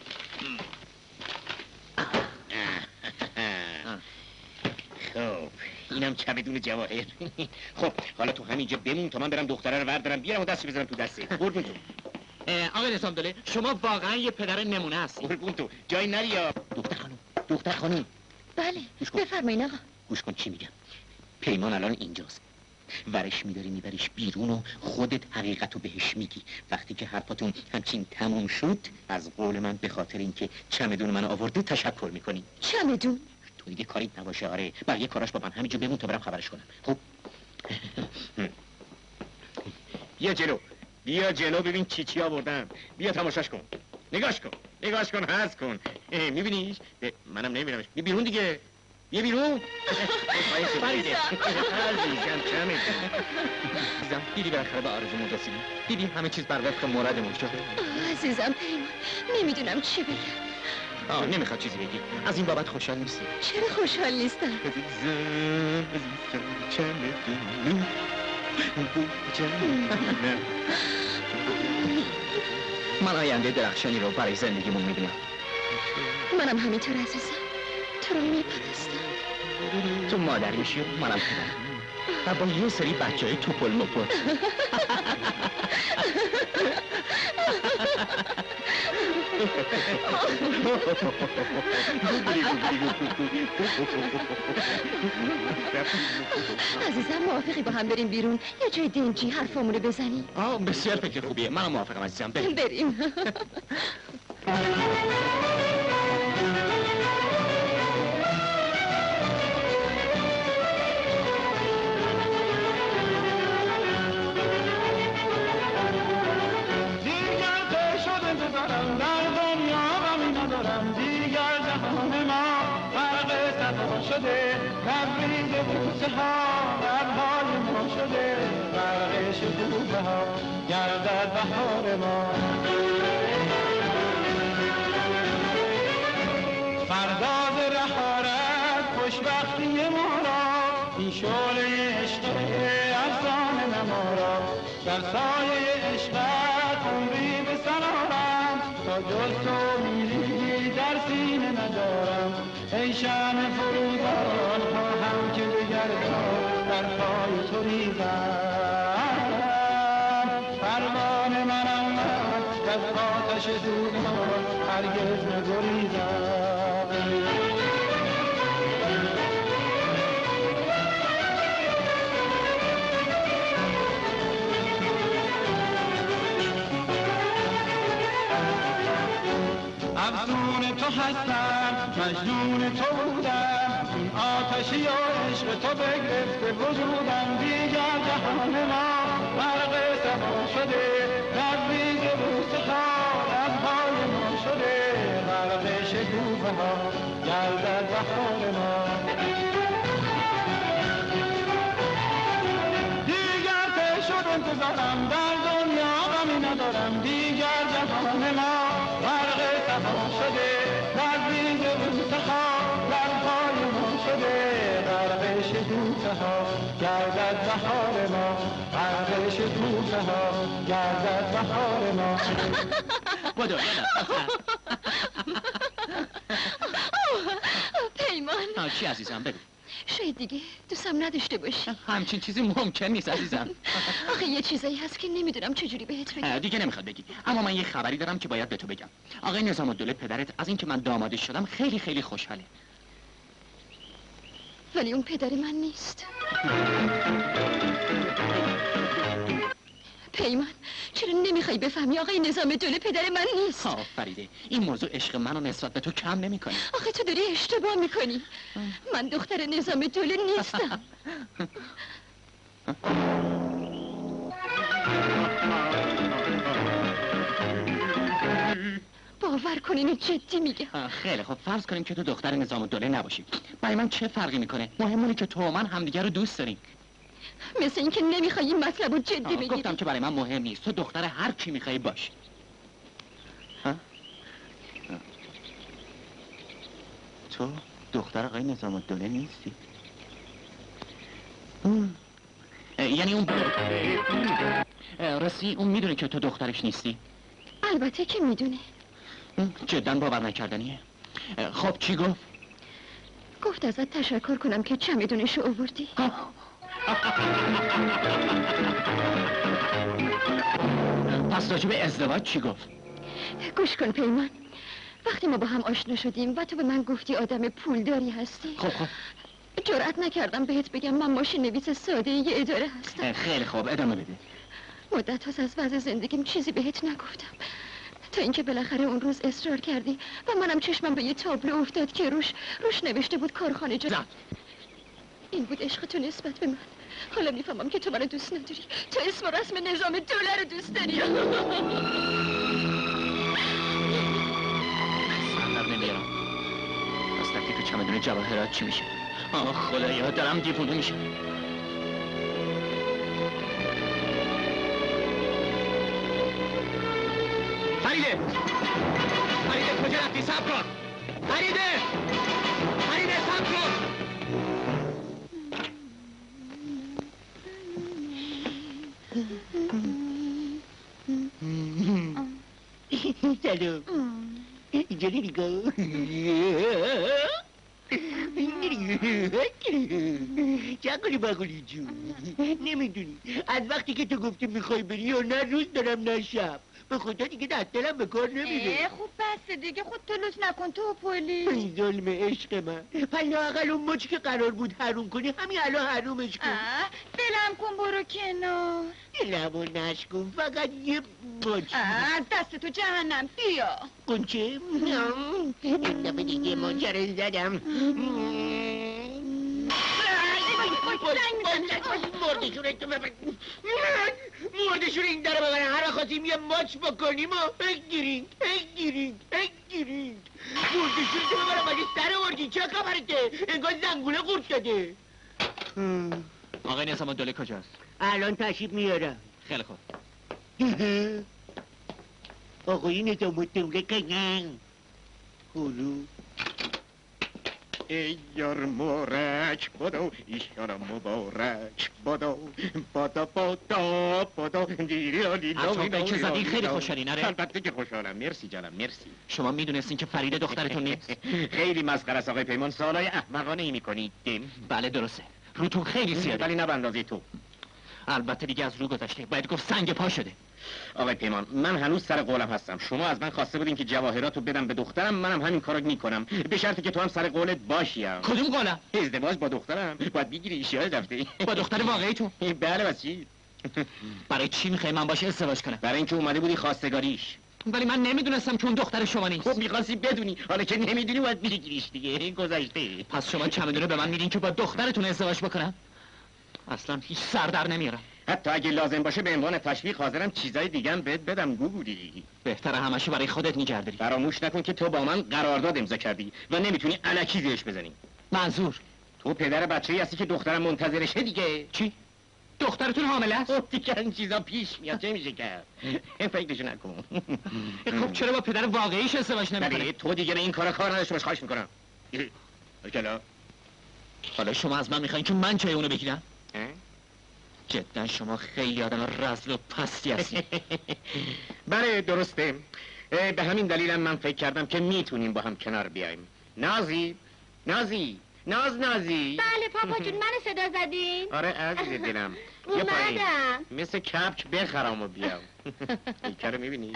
خب اینم چمدون جواهر. خب حالا تو همینجا بمون تا من برم دختره رو وردارم بیارم و دستش بزنم تو دسته. قربون تو. آقای نظام دوله شما واقعا یه پدر نمونه هستی. قربون تو جای نری یا دختر خانم. دختر خانم. بله بفرمایین آقا. گوش کن چی میگم. پیمان الان اینجاست. ورش میداری میبریش بیرون و خودت حقیقتو بهش میگی. وقتی که حرفاتون همچین تموم شد از قول من به خاطر اینکه چمدون من آورده تشکر میکنی. چمدون؟ تو دیگه کاری نباشه. آره بقیه کاراش با من همینجا بمون تا برم خبرش کنم. خب بیا جلو بیا جلو ببین چی چی آوردم. بیا تماشاش کن. نگاش کن نگاش کن حس کن. میبینیش؟ منم نمیبینمش. بیا بیرون دیگه. بیا بیرون. عزیزم عزیزم دیدی بالاخره به آرزومون رسیدیم. دیدی همه چیز بر وفق مرادمون شد. عزیزم پیمان نمیدونم چی بگم. آه نمیخواد چیزی بگی. از این بابت خوشحال نیستی؟ چرا خوشحال نیستم؟ من آینده درخشانی رو برای زندگیمون میبینم. منم همینطور عزیزم. تو رو میپرستم. تو مادر میشی و منم پدرم. و با یه سری بچه های توپل مپل. عزیزم موافقی با هم بریم بیرون یه جای دنجی حرفامونو بزنیم؟ آه بسیار فکر خوبیه، منم موافقم عزیزم. بریم بریم. تبریز بوسه ها لبهای ما شده غرق شکوفه ها گردد بهار ما فرداز رهارت خوشبختی ما را این شعله عشق افسانه نما را در سایه عشقت عمری به سر آرم تا جز تو میلی در سینه ندارم ای شمع فروزان خواهم که بگردم در پای تو ریزم پروانه منم من که از آتش سوزان هرگز نگریزم افسون تو هستم مجنون تو بودم این آتشی و عشق تو بگرفته وجودم دیگر جهان ما غرق سما شده لبریز بوسه خواه لبهای ما شده غرق شکوفه ها گردد بهار ما دیگر ته شد انتظارم در دنیا غمی ندارم دیگر جهان ما غرق سما شده لبریز بوسه ها لبهای ما شده غرق شکوفه ها گردد بهار ما غرق شکوفه ها گردد بهار ما بدو پیمان چی عزیزم بگو شاید دیگه دوستم نداشته باشی همچین چیزی ممکن نیست عزیزم آخه یه چیزایی هست که نمیدونم چجوری بهت بگم دیگه نمیخواد بگی اما من یه خبری دارم که باید به تو بگم آقای نظام الدوله پدرت از اینکه من دامادش شدم خیلی خیلی خوشحاله ولی اون پدر من نیست پیمان چرا نمیخوای بفهمی آقای نظام الدوله پدر من نیست ها فریده این موضوع عشق منو نسبت به تو کم نمیکنه آخه تو داری اشتباه میکنی من دختر نظام الدوله نیستم باور کن اینو جدی میگم خیلی خب فرض کنیم که تو دختر نظام الدوله نباشی برای من چه فرقی میکنه مهم اینه که تو و من همدیگه رو دوست داریم مثل اینکه نمیخوای این مطلب رو جدی بگیری گفتم که برای من مهم نیست تو دختر هر کی میخوای باش ها؟ تو دختر آقای نظام الدوله نیستی یعنی اون راستی اون میدونه که تو دخترش نیستی البته که میدونه جدا باور نکردنیه خب چی گفت گفت ازت تشکر کنم که چمدونشو آوردی پس راجب ازدواج چی گفت گوش کن پیمان وقتی ما با هم آشنا شدیم و تو به من گفتی آدم پولداری هستی خب خب جرأت نکردم بهت بگم من ماشین نویس ساده یه اداره هستم خیلی خوب ادامه بده مدت هاست از وضع زندگیم چیزی بهت نگفتم تا اینکه بالاخره اون روز اصرار کردی و منم چشمم به یه تابلو افتاد که روش روش نوشته بود کارخانه جا این بود عشق تو نسبت به من حالا میفهمم که تو منو دوست نداری تو اسم و رسم نظام دوله رو دوست داری اصلا در نمیارم از تکلیف چمدون جواهرات چی میشه آه خدایا دارم دیوونه میشه فریده فریده کجا رفتی صبر کن فریده فریده صبر کن سلام اینجا نمیگو جگلی بگلی جون نمیدونی از وقتی که تو گفتی میخوای بری یا نه روز دارم نه شب به خدا دیگه دست دلم به کار نمیره. خوب بسته دیگه خود تلوس نکن تو پولی. این ظلم عشق من پلا اقل اون مچ که قرار بود حروم کنی همین الان حرومش کن. دلم کن برو کنار. دلمو نشکن فقط یه مچ. از دست تو جهنم بیا. قنچه این دفعه دیگه مچه زدم. مردشون تو ببر مردشون این داره ببرن هر خواستیم یه ماچ بکنیم و بگیرین بگیرین بگیرین مردشون تو ببرن مگه سر وردی چه خبرته انگار زنگوله قورت داده. آقای نظام الدوله کجاست؟ الان تشریف میارم. خیلی خوب. آقای نظام الدوله کنن خلو ای یار مورک بدو ایشان مبارک بدو بدا بدا بدا دیری آلی عطا که زدی خیلی خوشحالی نره؟ البته که خوشحالم مرسی جانم مرسی. شما میدونستین که فرید دخترتون نیست؟ خیلی مسخره است آقای پیمان سوالای احمقانه ای میکنید. بله درسته روتون خیلی زیاده ولی نه به اندازه تو. البته دیگه از رو گذشته باید گفت سنگ پا شده. آقای پیمان من هنوز سر قولم هستم. شما از من خواسته بودین که جواهراتو بدم به دخترم منم همین کارو میکنم به شرطی که تو هم سر قولت باشی. کدوم قولم؟ ازدواج با دخترم باید بگیری ایشیای رفته. با دختر واقعیتون؟ بله بس چی؟ برای چی میخوای من باشه ازدواج کنم؟ برای اینکه اومده بودی خواستگاریش. ولی من نمیدونستم که اون دختر شما نیست. خب میخواستی بدونی حالا که نمیدونی باید بگیریش دیگه گذشته. پس شما چمدونه به من میدین که با دخترتون ازدواج بکنم؟ اصلا هیچ سر در نمیارم. حتی اگه لازم باشه به عنوان تشویق حاضرم چیزای دیگه هم بهت بدم گوگولی. بهتره همشو برای خودت میگردی. فراموش نکن که تو با من قرارداد امضا کردی و نمیتونی الکی زیرش بزنی. منظور تو پدر بچه‌ای هستی که دخترم منتظرشه دیگه. چی؟ دخترتون حامله است؟ خب دیگه این چیزا پیش میاد چه میشه کرد؟ فکرشو نکن. خب چرا با پدر واقعیش ازدواج نمیکنی؟ تو دیگه به این کارا کار نداشته باش خواهش میکنم. حالا حالا شما از من میخواین که من جای اونو بگیرم؟ جدا شما خیلی آدم رذل و پستی هستی. بله درسته. به همین دلیلم من فکر کردم که میتونیم با هم کنار بیایم. نازی نازی ناز نازی. بله پاپا جون منو صدا زدین؟ آره عزیز دلم. اومدم. مثل کپک بخرام و بیام. این کارو میبینی؟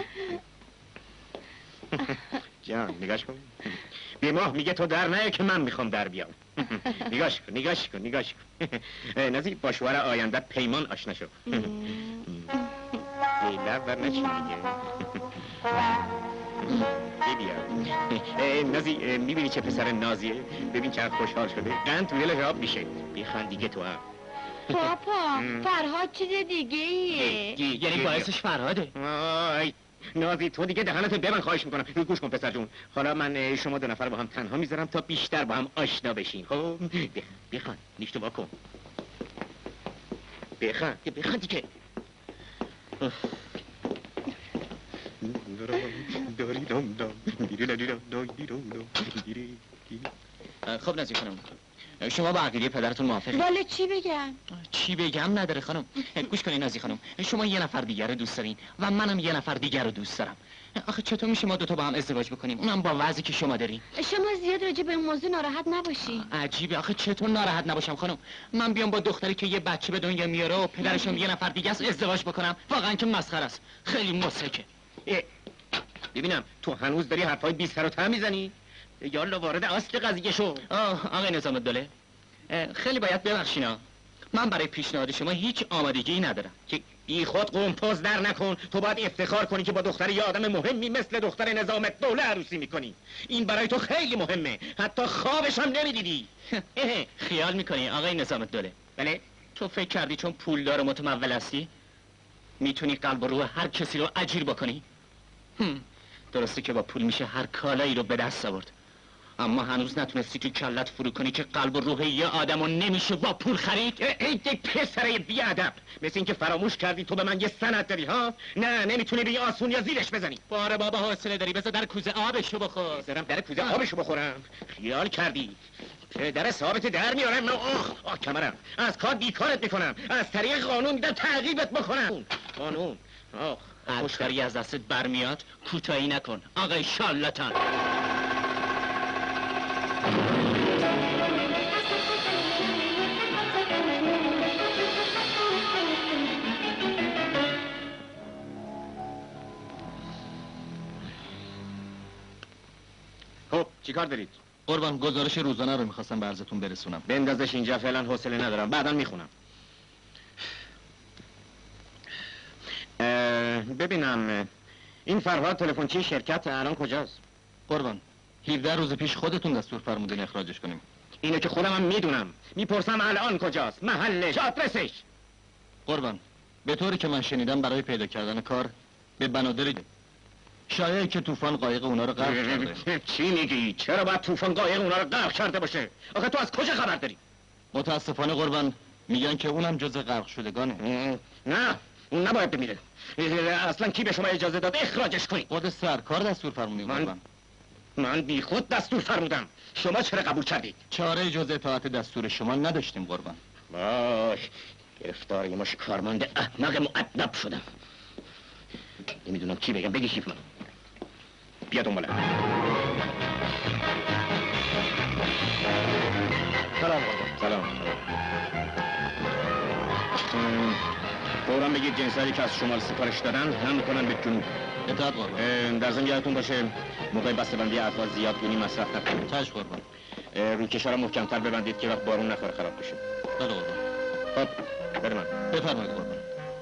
جان نگاش کن. به ماه میگه تو در نیا که من میخوام در بیام. نگاش کن نگاش کن نگاش کن. نازی با شوهر آینده پیمان آشنا شو. لب بر نچین دیگه. بیا نازی میبینی چه پسر نازیه؟ ببین چقدر خوشحال شده قند تو دلش آب میشه. بیخند دیگه تو هم. پاپا فرهاد چیز دیگه ایه. یعنی باعثش فرهاده؟ آی نازی تو دیگه دهنتو ببند خواهش میکنم. گوش کن پسر جون حالا من شما دو نفر با هم تنها میذارم تا بیشتر با هم آشنا بشین. خب بخند نیشتو با کن بخند بخند دیگه. خب نازی خانم شما با عقیده پدرتون موافقی؟ والا چی بگم؟ چی بگم نداره خانم. گوش کنین نازی خانم شما یه نفر دیگر رو دوست دارین و منم یه نفر دیگر رو دوست دارم. آخه چطور میشه ما دوتا با هم ازدواج بکنیم اونم با وضعی که شما دارین؟ شما زیاد راجع به این موضوع ناراحت نباشی. عجیبه آخه چطور ناراحت نباشم خانم؟ من بیام با دختری که یه بچه به دنیا میاره و پدرشم یه نفر دیگه است ازدواج بکنم واقعا که مسخره است. خیلی مسکه. ببینم تو هنوز داری حرفای بی سر و ته میزنی؟ یالا وارد اصل قضیه شو. آه آقای نظام الدوله خیلی باید ببخشینا من برای پیشنهاد شما هیچ آمادگی ندارم. که بی خود قمپاز در نکن. تو باید افتخار کنی که با دختر یه آدم مهمی مثل دختر نظام الدوله عروسی میکنی. این برای تو خیلی مهمه حتی خوابش هم نمیدیدی. خیال میکنی آقای نظام الدوله؟ بله تو فکر کردی چون پولدار و متمول هستی میتونی قلب و روح هر کسی رو اجیر بکنی؟ درسته که با پول میشه هر کالایی رو به دست آورد اما هنوز نتونستی تو کلت فرو کنی که قلب و روح یه آدمو نمیشه با پول خرید. ای ای پسره بیادب مثل اینکه فراموش کردی تو به من یه سند داری ها؟ نه نمیتونی به این آسون یا زیرش بزنی. باره بابا حوصله داری بذار در کوزه آبشو بخور. بذارم در کوزه آبشو بخورم؟ خیال کردی در ثابت در میارم من. آخ آخ کمرم از کار بیکارت میکنم از طریق قانون میدم تعقیبت بکنم. قانون آخ خوشگری از دستت برمیاد کوتاهی نکن آقای شالاتان. چیکار دارید؟ قربان گزارش روزانه رو میخواستم به عرضتون برسونم. بندازش اینجا، فعلا حوصله ندارم، بعدا میخونم. ببینم این فرهاد تلفنچی شرکت الان کجاست؟ قربان هفده روز پیش خودتون دستور فرمودین اخراجش کنیم. اینو که خودم هم میدونم، میپرسم الان کجاست، محلش، آدرسش. قربان به طوری که من شنیدم برای پیدا کردن کار به بنادری ده. شایعه که طوفان قایق اونا رو غرق کرده. چی میگی؟ چرا باید طوفان قایق اونا رو غرق کرده باشه؟ آخه تو از کجا خبر داری؟ متاسفانه قربان میگن که اونم جز غرق شدگانه. نه اون نباید بمیره. اصلا کی به شما اجازه داد اخراجش کنی؟ خود سرکار دستور فرمودین قربان. من بی خود دستور فرمودم، شما چرا قبول کردید؟ چاره جز اطاعت دستور شما نداشتیم قربان. وای گرفتار یه مش کارمند احمق مؤدب شدم. نمیدونم چی بگم، بگی شیف من. بیا دنبالم. سلام قربان. سلام. فوراً بگید جنسایی که از شمال سفارش دادن هم میکنن به جنوب. اطاعت قربان. در ضمن یادتون باشه موقع بسته‌بندی افراد زیاد گونی مصرف نکنید. چشم قربان. روی کشارا محکم‌تر ببندید که وقت بارون نخوره خراب بشه. بله قربان. خب بره من. بفرمایید قربان.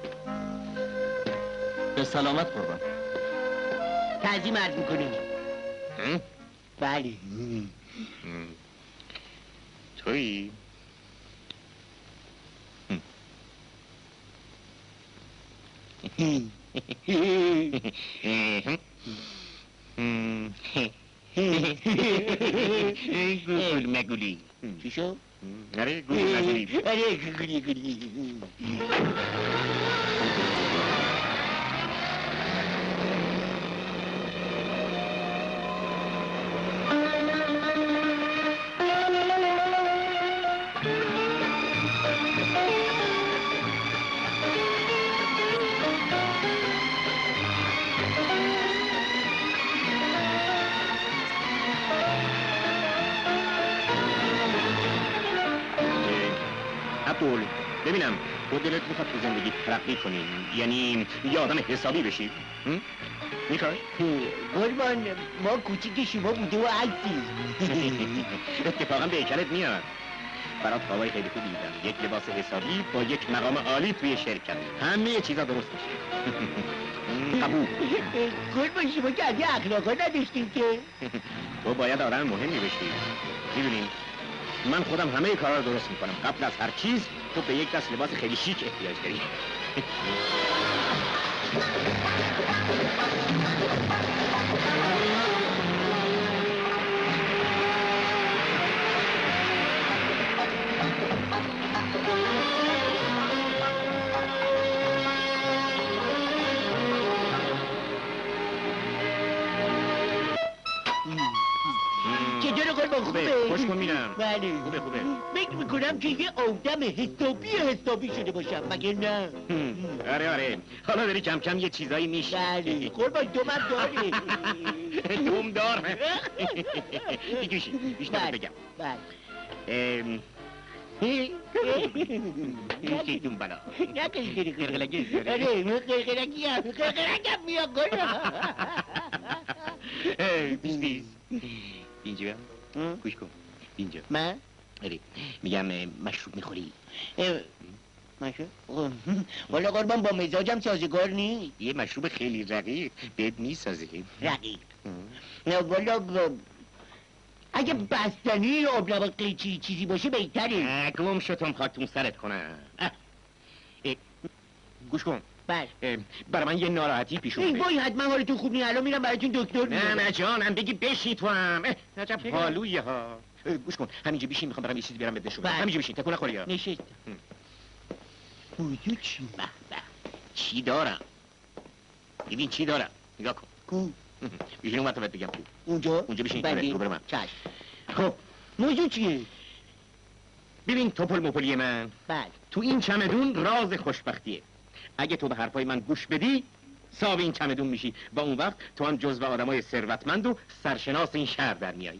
به سلامت قربان. تعظیم عرض میکنیم. بله. تویی؟ گول مگولی. چی شو؟ آره گول مگولی. آره گولی گولی. عبدال ببینم تو دلت میخواد تو زندگی ترقی کنی، یعنی یه آدم حسابی بشی؟ میخوای؟ قربان ما کوچیک شما بوده و هستیم. اتفاقا به ایکلت میاد. برات خوابای خیلی خوبی دیدم، یک لباس حسابی با یک مقام عالی توی شرکت، همه چیزا درست میشه. قبول. قربان شما که از یه اخلاقا نداشتیم که. تو باید آدم مهمی بشی. میدونی من خودم همه کارا رو درست میکنم. قبل از هر چیز تو به یک دست لباس خیلی شیک احتیاج داری. چطور قربان خوبه؟ خوش کن میرم. بله خوبه خوبه. فکر میکنم که یه آدم حسابی حسابی شده باشم، مگه نه؟ آره آره حالا داری کم کم یه چیزایی میشه. بله قربان دومم داره. دوم دار. بیشتر بیشتر بگم. بله چی دون بلا نکنی داری قرقلگی آره قرقلگی هم قرقلگی هم میاد قربان. بیس بیس اینجا گوش کن اینجا. من؟ آره میگم مشروب میخوری؟ مشروب؟ والا قربان با مزاجم سازگار نیست. یه مشروب خیلی رقیق بهت میسازه. رقیق؟ نه والا اگه بستنی آب نبات قیچی چیزی باشه بهتره. گم شدم خاطون سرت کنم. گوش کن. بله برای من یه ناراحتی پیش اومده. این وای حتما حالتون خوب نیست، الان میرم براتون دکتر میارم. نه نه جانم بگی بشی تو هم. عجب حالویه ها. گوش کن همینجا بشین، میخوام برام یه چیزی برام بده شما. همینجا بشین تکون نخوری ها. نشست. بودو چی؟ به به چی دارم؟ ببین چی دارم. نگاه کن. کو؟ بشین اون وقت بهت بگم. اونجا؟ اونجا بشین. بله. رو بر من. چشم. خب موضوع چیه؟ ببین توپل موپلی من. بله. تو این چمدون راز خوشبختیه. اگه تو به حرفای من گوش بدی صاحب این چمدون میشی و اون وقت تو هم جزو آدمای ثروتمند و سرشناس این شهر در میایی.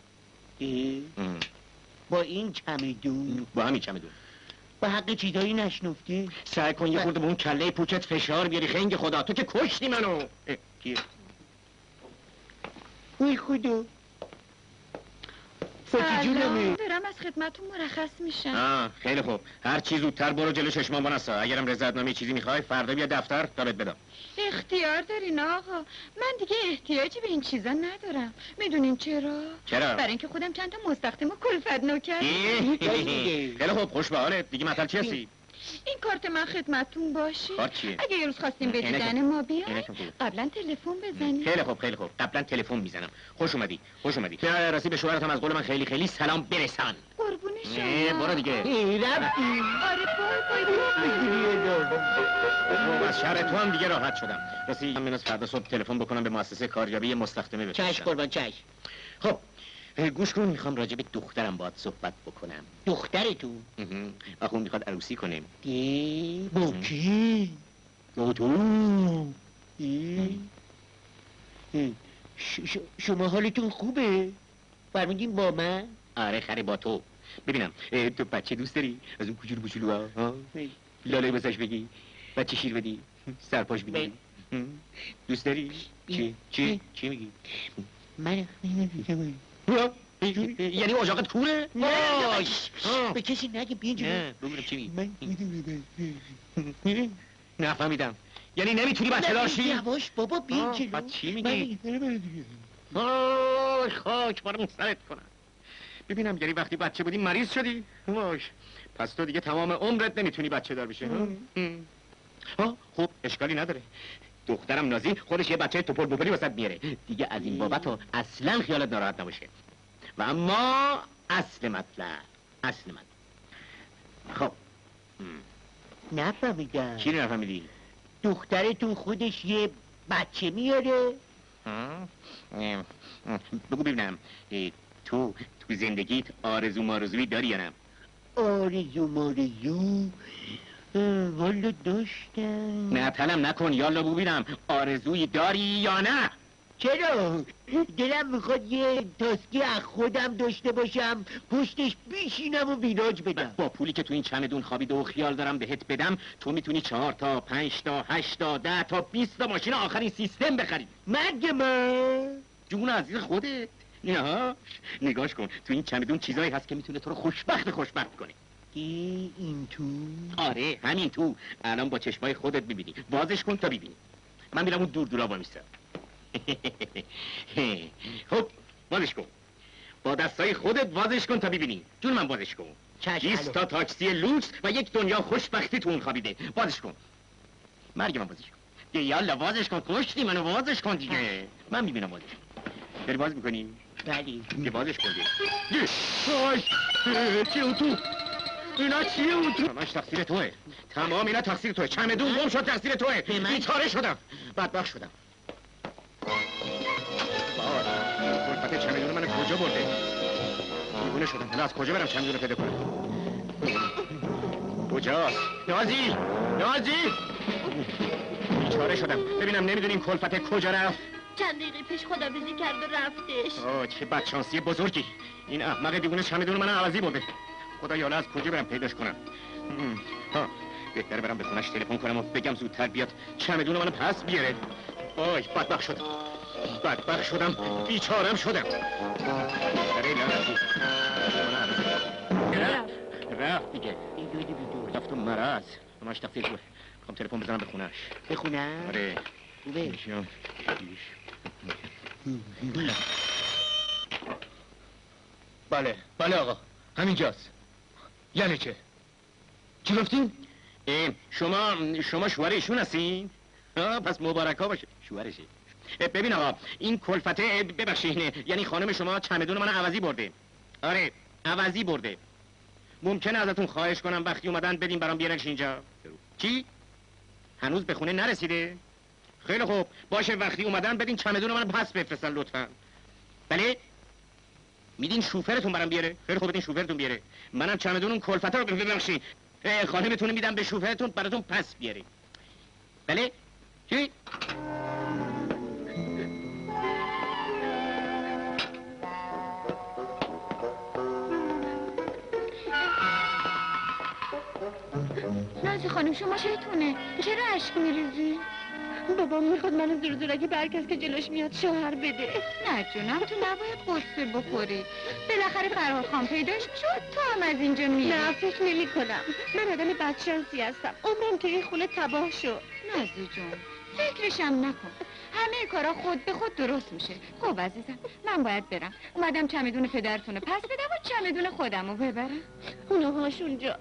با این چمدون؟ با همین چمدون. با حق چیزایی نشنفتی؟ سعی کن یه خورده به اون کله پوچت فشار بیاری خنگ خدا، تو که کشتی منو. کیه؟ اوی خدا فاتی جونمه. دارم از خدمتون مرخص میشم. آه خیلی خوب، هر چی زودتر برو جلو چشمان بنسا. اگرم رضایتنامه چیزی میخوای فردا بیا دفتر تا بهت بدم. اختیار دارین آقا، من دیگه احتیاجی به این چیزا ندارم. میدونین چرا؟ چرا؟ برای اینکه خودم چند تا مستخدم و کلفت نوکر. خیلی خوب، خوش به حالت. دیگه مطل چی هستی؟ این کارت من خدمتتون باشه. کارت چیه؟ اگه یه روز خواستیم به اینه دیدن که- ما بیاین اینه که خوب. قبلا تلفن بزنید. خیلی خوب خیلی خوب، قبلا تلفن میزنم. خوش اومدی خوش اومدی. نه راستی به شوهرت هم از قول من خیلی خیلی سلام برسان. قربون نه شما. برو دیگه. ای رفتی. آره بای بای خب از شهر تو هم دیگه راحت شدم. راستی من از فردا صبح تلفن بکنم به مؤسسه کاریابی مستخدمه بفرستم. چش قربان چش. خب گوش کن، میخوام راجع به دخترم باهات صحبت بکنم. دخترتون اها. آخه اون میخواد عروسی کنیم. دی با کی؟ با تو. ای. ای. ش- ش- شما حالتون خوبه؟ فرمودین با من؟ آره خری با تو. ببینم اه، تو بچه دوست داری؟ از اون کوچولو کوچولو ها؟ لاله بسش بگی؟ بچه شیر بدی؟ سرپاش بدی؟ هم؟ دوست داری؟ چی؟ چی؟ چی میگی؟ من ها؟ یعنی اجاقت کوره؟ وای! آه. به کسی نگه بیا جلو. نه ببینم چی میگی؟ من نفهمیدم. یعنی نمیتونی بچه دار شی؟ یواش بابا بیا آه، جلو. بعد چی میگی؟ من- وای خاک بارم سرت کنم. ببینم یعنی وقتی بچه بودی مریض شدی؟ وای پس تو دیگه تمام عمرت نمیتونی بچه دار بشی. ها؟ هم. ها خب اشکالی نداره. دخترم نازی خودش یه بچه توپل بوپلی واسط میاره. دیگه از این بابت ها اصلا خیالت ناراحت نباشه. و اما اصل مطلب اصل مطلب خب هم. نفهمیدم. چی رو نفهمیدی؟ دخترتون خودش یه بچه میاره؟ ها؟ ام، ام، بگو ببینم اه، تو تو زندگیت آرزو مارزویی داری یا نه؟ آرزو مارزو اه، والا داشتم. نه تلم نکن یالا ببینم آرزویی داری یا نه؟ چرا؟ دلم میخواد یه تاسکی از خودم داشته باشم پشتش بیشینم و ویراج بدم. با پولی که تو این چمدون خوابیده و خیال دارم بهت بدم تو میتونی چهار تا پنج تا هشت تا ده تا بیست تا ماشین آخرین سیستم بخری. مگه من؟ جون عزیز خودت. نه نگاش کن تو این چمدون چیزایی هست که میتونه تو رو خوشبخت خوشبخت کنه. ای این تو؟ آره همین تو. الان با چشمای خودت ببینی. بازش کن تا ببینی. من میرم اون دور دورا بامیستم. خب بازش کن. با دستای خودت بازش کن تا ببینی. جون من بازش کن. بیست تا تاکسی لوکس و یک دنیا خوشبختی تو اون خوابیده. بازش کن. مرگ من بازش کن. دیگه یالا بازش کن. کشتی منو بازش کن دیگه. من میبینم بازش کن. داری باز میکنی؟ بلی. دیگه بازش کن دیگه. آی چیه اون تو؟ اینا چیه اون تو؟ همش تقصیر توه. تمام اینا تقصیر توه. چمدون گم شد تقصیر توه. بیچاره شدم. بدبخت شدم. بار کلفت چمدون منو کجا برده؟ دیوونه شدم. حالا از کجا برم چمدون رو پیدا کنم؟ کجاست؟ نازی! نازی! بیچاره شدم. ببینم نمیدونی این کلفت کجا رفت؟ چند دقیقه پیش خداحافظی کرد و رفتش. آه چه بدشانسی بزرگی. این احمق دیوونه چمدون منو عوضی برده. خدا یالا از کجا برم پیداش کنم؟ هم. ها بهتره برم به خونش تلفن کنم و بگم زودتر بیاد چمدون منو پس بیاره. آی بدبخت شدم. بدبخت شدم. بیچارم شدم. بهتره لعنتی. رفت. رفت دیگه. رفت و مرض. همش تقصیر توه. میخوام تلفن بزنم به خونش. بخونم؟ آره. خوبه؟ بله بله آقا همینجاست. یعنی چه؟ چی گفتین؟ شما شما شوهر ایشون هستین؟ آه پس مبارک ها باشه. شوهرشه. اه، ببین آقا این کلفته ببخشین یعنی خانم شما چمدون من عوضی برده. آره عوضی برده. ممکنه ازتون خواهش کنم وقتی اومدن بدین برام بیارنش اینجا. چی؟ هنوز به خونه نرسیده؟ خیلی خوب باشه وقتی اومدن بدین چمدون من پس بفرستن لطفا. بله؟ میدین شوفرتون برام بیاره؟ خیلی خوب بدین شوفرتون بیاره. منم چمدون اون کلفتا رو ببخشید. خانمتون میدم به شوفرتون براتون پس بیاره. بله؟ چی؟ نازی خانم شما چتونه؟ چرا اشک میریزی؟ بابا میخواد منو زور زورکی به هر کس که جلوش میاد شوهر بده. نه جونم، تو نباید قصه بخوری. بالاخره فرهاد خان پیداش شد، تو هم از اینجا میری. نه فکر نمی کنم. من آدم بدشانسی هستم. عمرم تو این خونه تباه شد. نازی جون فکرشم نکن. همه کارا خود به خود درست میشه. خب عزیزم من باید برم. اومدم چمدون پدرتونو پس بدم و چمدون خودمو ببرم. اونو هاش اونجاست.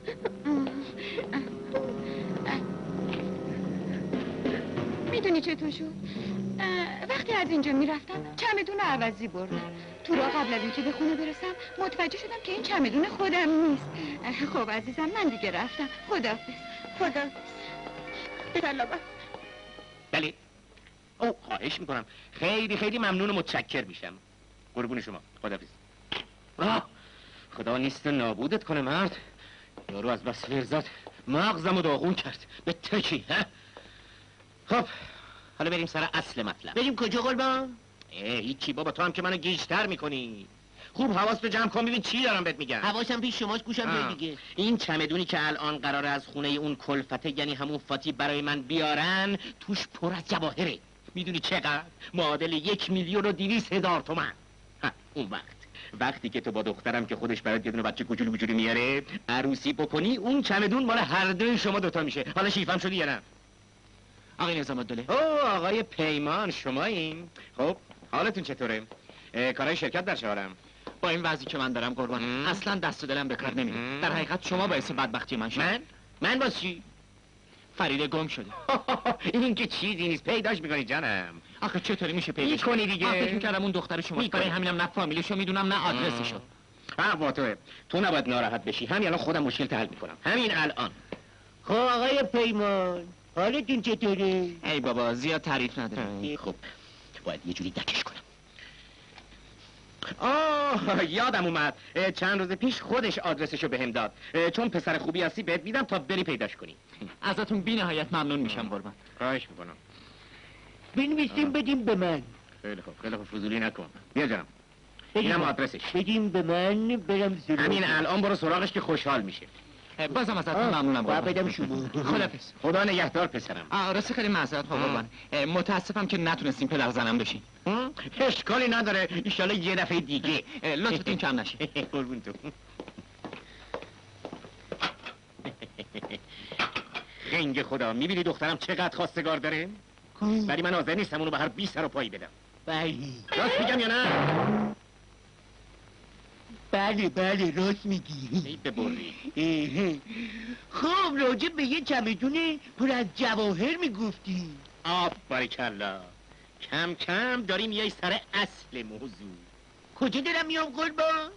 میدونی چطور شد؟ وقتی از اینجا میرفتم چمدون عوضی بردم. تو راه قبل از اینکه به خونه برسم متوجه شدم که این چمدون خودم نیست. خب عزیزم من دیگه رفتم. خداحافظ. خداحافظ. سلامت. بله. او خواهش میکنم. خیلی خیلی ممنون و متشکر میشم. قربون شما. خداحافظ. آه خدا نیست نابودت کنه مرد. یارو از بس فرزاد مغزمو داغون کرد. به تکی ها. خب حالا بریم سر اصل مطلب. بریم کجا قربان؟ هیچی بابا، تو هم که منو گیج‌تر میکنی. خوب حواستو جمع کن ببین چی دارم بهت میگم. حواسم پیش شماست، گوشم جای دیگه. این چمدونی که الان قراره از خونه اون کلفته یعنی همون فاتی برای من بیارن توش پر از جواهره. میدونی چقدر؟ معادل یک میلیون و دویست هزار تومن. ها اون وقت وقتی که تو با دخترم که خودش برات یه دونه بچه کوچولو کوچولو میاره عروسی بکنی، اون چمدون مال هر دوی شما دوتا میشه. حالا شیفم شدی یا نه؟ آقای نظام الدوله. اوه آقای پیمان شمایین. خب حالتون چطوره؟ کارهای شرکت در شهرم. با این وضعی که من دارم قربان ام. اصلا دست و دلم به کار نمیره. در حقیقت شما باعث بدبختی من شد. من؟ من باز چی؟ فریده گم شده. این که چیزی نیست، پیداش میکنی جانم. آخه چطوری میشه پیداش میکنی دیگه؟ آخه فکر می‌کردم اون دختر شماست. میکنی. برای همینم نه فامیلشو میدونم نه آدرسشو. حق با توه. تو نباید ناراحت بشی. همین الان خودم مشکل حل میکنم. همین الان. خب آقای پیمان حالتون چطوره؟ ای بابا زیاد تعریف نداره. خب باید یه جوری دکش کنم. آه یادم اومد. چند روز پیش خودش آدرسشو بهم داد. چون پسر خوبی هستی بهت میدم تا بری پیداش کنی. ازتون بی نهایت ممنون میشم قربان. خواهش میکنم. بنویسیم بدیم به من. خیلی خوب خیلی خوب فضولی نکن. بیا جانم. اینم آدرسش. بدیم به من برم سراغ. همین الان برو سراغش که خوشحال میشه. بازم ازتون ممنونم باید قربان. بدم شما. خدافظ. خدا نگهدار پسرم. آه راستی خیلی معذرت ها قربان. متاسفم که نتونستیم پدر زنم بشین. اشکالی نداره. ایشالا یه دفعه دیگه. لطفتون کم نشه. قربون تو. خنگ خدا، میبینی دخترم چقدر خواستگار داره؟ ولی من حاضر نیستم اونو به هر بی سر و پایی بدم. بله راست میگم یا نه؟ بله بله راست میگی. ای ببری. خب راجع به یه چمدون پر از جواهر میگفتی. آفریکلا. کم کم داریم میای سر اصل موضوع. کجا دارم میام قربان؟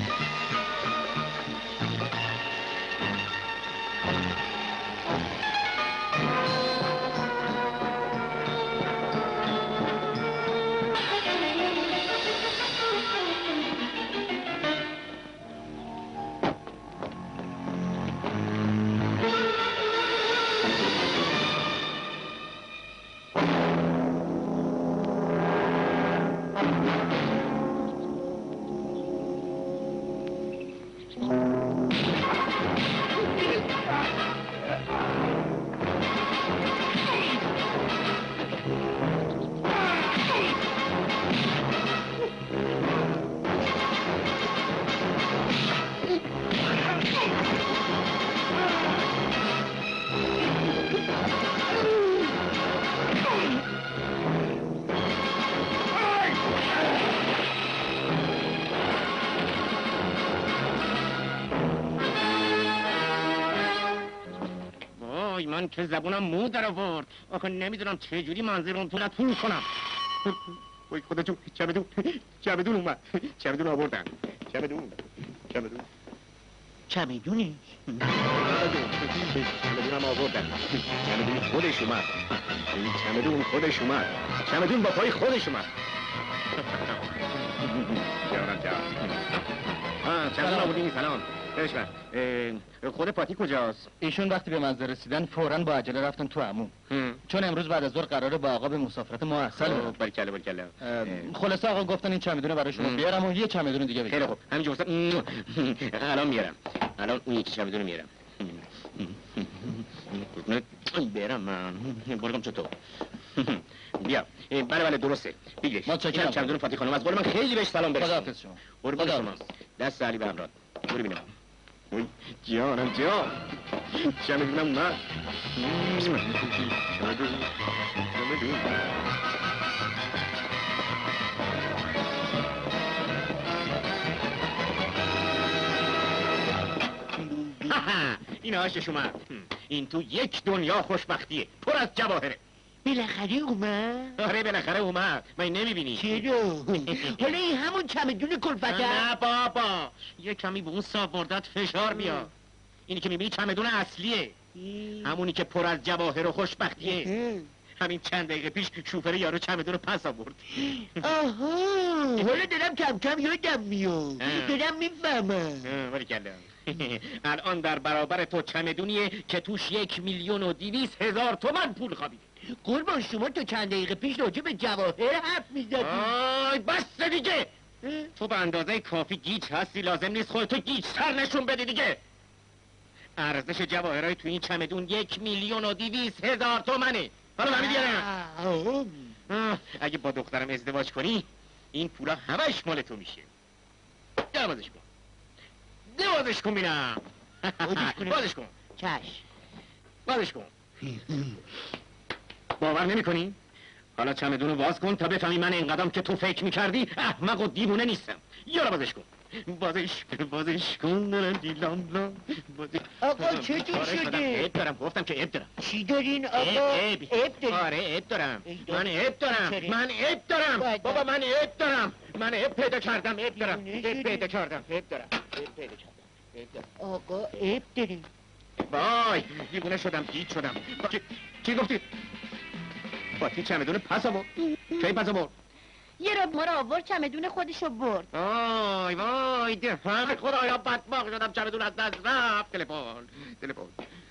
من که زبونم مو در آورد. آخه نمیدونم چه جوری منظرم تو نتون کنم. وای خدا جو چمدون چمدون اومد. چمدون آوردن. چمدون چمدون چمدونش؟ چمدونم آوردن. چمدون خودش اومد. این چمدون خودش اومد. چمدون با پای خودش اومد. جانم جان. آه چمدون آوردین سلام. بشمن خود پاتی کجاست؟ ایشون وقتی به منزل رسیدن فوراً با عجله رفتن تو عموم. چون امروز بعد از ظهر قراره با آقا به مسافرت موصل. باریکلا باریکلا. خلاصه آقا گفتن این چمدونه برای شما بیارم و یه چمدون دیگه بگیرم. خیلی خوب همینجا واسه الان میارم. الان اون یکی چمدون میارم. برم من برگم چطور بیا بله بله درسته بگیرش متشکرم. چمدون فاتی خانم از قول من خیلی بهش سلام برسون. خداحافظ شما. قربون شما خداحافظ. دست علی به همراه برو ببینم وای جانم جان چمدونم اومد چمدون چمدون این هاشش اومد این تو یک دنیا خوشبختیه پر از جواهره بالاخره اومد؟ آره بالاخره اومد من نمیبینی چرا؟ حالا این همون چمدون کلفته؟ نه بابا یه کمی به اون صاف مردت فشار بیا اینی که میبینی چمدون اصلیه همونی که پر از جواهر و خوشبختیه همین چند دقیقه پیش شوفر یارو چمدون رو پس آورد آها حالا دارم کم کم یادم میاد دارم میفهمم ولی کلم الان در برابر تو چمدونیه که توش یک میلیون و دیویس هزار تومن پول خوابیده قربان شما تو چند دقیقه پیش راجع به جواهر حرف میزدی آی بس دیگه تو به اندازه کافی گیج هستی لازم نیست خودتو گیج سر نشون بدی دیگه ارزش جواهرای تو این چمدون یک میلیون و دیویس هزار تومنه حالا من میگم اگه با دخترم ازدواج کنی این پولا همش مال تو میشه دوازش کن دوازش کن بینم بازش کن چشم بازش کن باور نمی کنی؟ حالا چمدونو باز کن تا بفهمی من اینقدرم که تو فکر میکردی احمق و دیوونه نیستم یالا بازش کن بازش بازش کن آقا چطور شده؟ عیب دارم گفتم که عیب دارم چی دارین آقا؟ عیب عیب دارین؟ آره عیب دارم من عیب دارم من عیب دارم بابا من عیب دارم من عیب پیدا کردم عیب دارم عیب پیدا کردم عیب دارم عیب پیدا کردم عیب دارم آقا عیب دارین وای دیوونه شدم گیج شدم چی, چی گفتی؟ فاتی چمدون پس آورد کی پس آورد؟ یه رب ما رو آورد چمدون خودشو برد آی وای دهن خدایا بدباخ شدم چمدون از دست رفت تلفن تلفن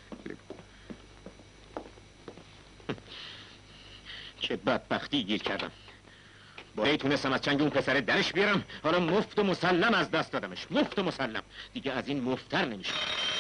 چه بدبختی گیر کردم باید تونستم از چنگ اون پسر درش بیارم حالا مفت و مسلم از دست دادمش مفت و مسلم دیگه از این مفتر نمیشه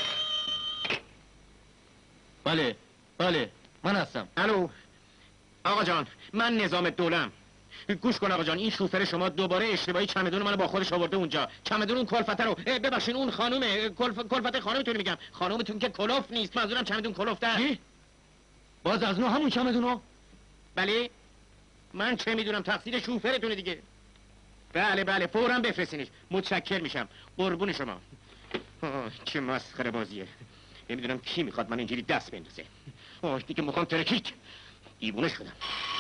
بله بله من هستم الو آقا جان من نظام دولم گوش کن آقا جان این شوفر شما دوباره اشتباهی چمدون منو با خودش آورده اونجا چمدون اون کلفته رو ببخشین اون خانومه کلف... کلفته خانومتون میگم خانومتون که کلوف نیست منظورم چمدون کلفته چی؟ باز از نو همون چمدونو؟ بله من چه میدونم تقصیر شوفرتونه دیگه بله بله فوراً بفرستینش متشکر میشم قربون شما آه چه مسخره بازیه نمیدونم کی میخواد من اینجوری دست بندازه آه دیگه مخوام ترکیک دیوونه شدم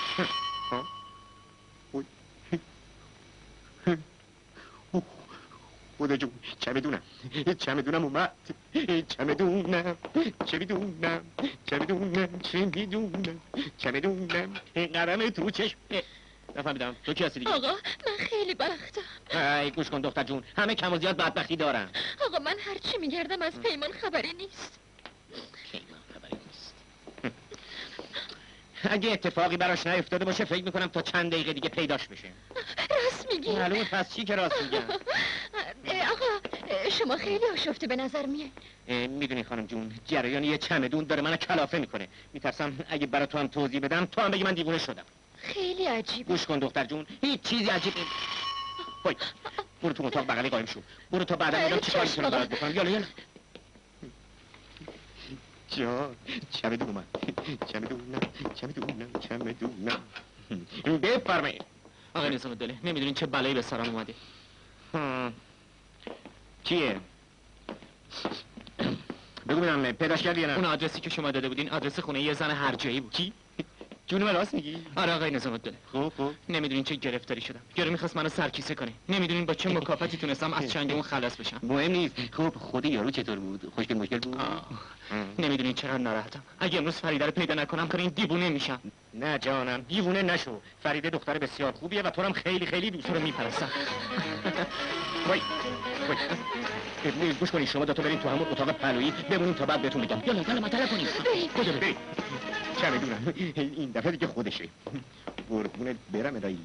خدا جون چمدونم چمدونم اومد چمدونم چمدونم چمدونم چمدونم چمدونم قدم تو چشم نفهمیدم تو کی هستی دیگه؟ آقا من خیلی بختم ای گوش کن دختر جون همه کم و زیاد بدبختی دارن آقا من هرچی میگردم از پیمان خبری نیست پیمان خبری نیست اگه اتفاقی براش نیفتاده باشه فکر میکنم تا چند دقیقه دیگه پیداش بشه راست میگی؟ معلومه پس چی که راست میگم آقا شما خیلی آشفته به نظر میاد میدونی خانم جون جریان یه چمدون داره منو کلافه میکنه میترسم اگه برای تو هم توضیح بدم تو هم بگی من دیوونه شدم خیلی عجیبه گوش کن دختر جون هیچ چیزی عجیب نیست وای برو تو اتاق بغلی قایم شو برو تا بعدا ببینم چیکار میتونم برات بکنم یالا یالا جان چمدون اومد چمدونم چمدونم چمدونم بفرمایید آقای نظام الدوله نمیدونین چه بلایی به سرم اومده چیه؟ بگو ببینم پیداش کردی یا نه؟ اون آدرسی که شما داده بودین آدرس خونه یه زن هرجایی بود کی؟ جونم راست میگی؟ آره آقای نظام الدوله خوب خوب نمیدونین چه گرفتاری شدم یارو میخواست منو سرکیسه کنه نمیدونین با چه مکافاتی تونستم از چنگ اون خلاص بشم مهم نیست خب خود یارو چطور بود؟ خوشگل مشکل بود؟ نمیدونین چقدر ناراحتم اگه امروز فریده رو پیدا نکنم کار این دیوونه میشم نه جانم دیوونه نشو فریده دختر بسیار خوبیه و تو هم خیلی خیلی دوست رو میپرستم وای وای گوش کنید شما دوتا برین تو همون اتاق پهلویی بمونین تا بعد بهتون میگم یالا یالا مطلع کنید کجا برید چه میدونم این دفعه دیگه خودشه قربونت برم الهی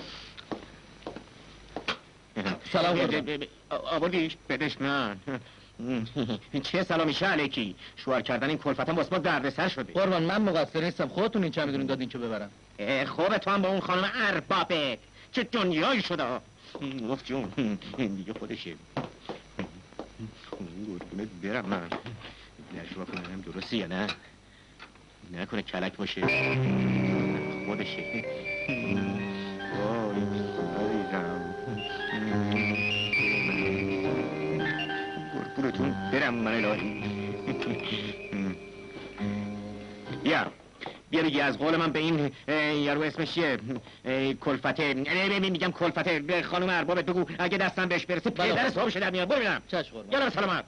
سلام آوردیش بدش من چه سلامیشه علیکی؟ شوهر کردن این کلفتم واسه ما دردسر شده. قربان من مقصر نیستم، خودتون این چه میدونین دادین که ببرم. خوبه تو هم با اون خانم اربابت چه دنیایی شده. گفت جون دیگه خودشه. قربونت برم من. نشوا کنم درستی یا نه؟ نکنه کلک باشه. خودشه. وای عزیزم. قربونتون برم من الهی. بیا بیا بگی از قول من به این یارو اسمش چیه؟ کلفته میگم کلفته به خانم اربابت بگو اگه دستم بهش برسه پدر صاحبش در میاد. برو ببینم. چشم قربان. یالا سلامت.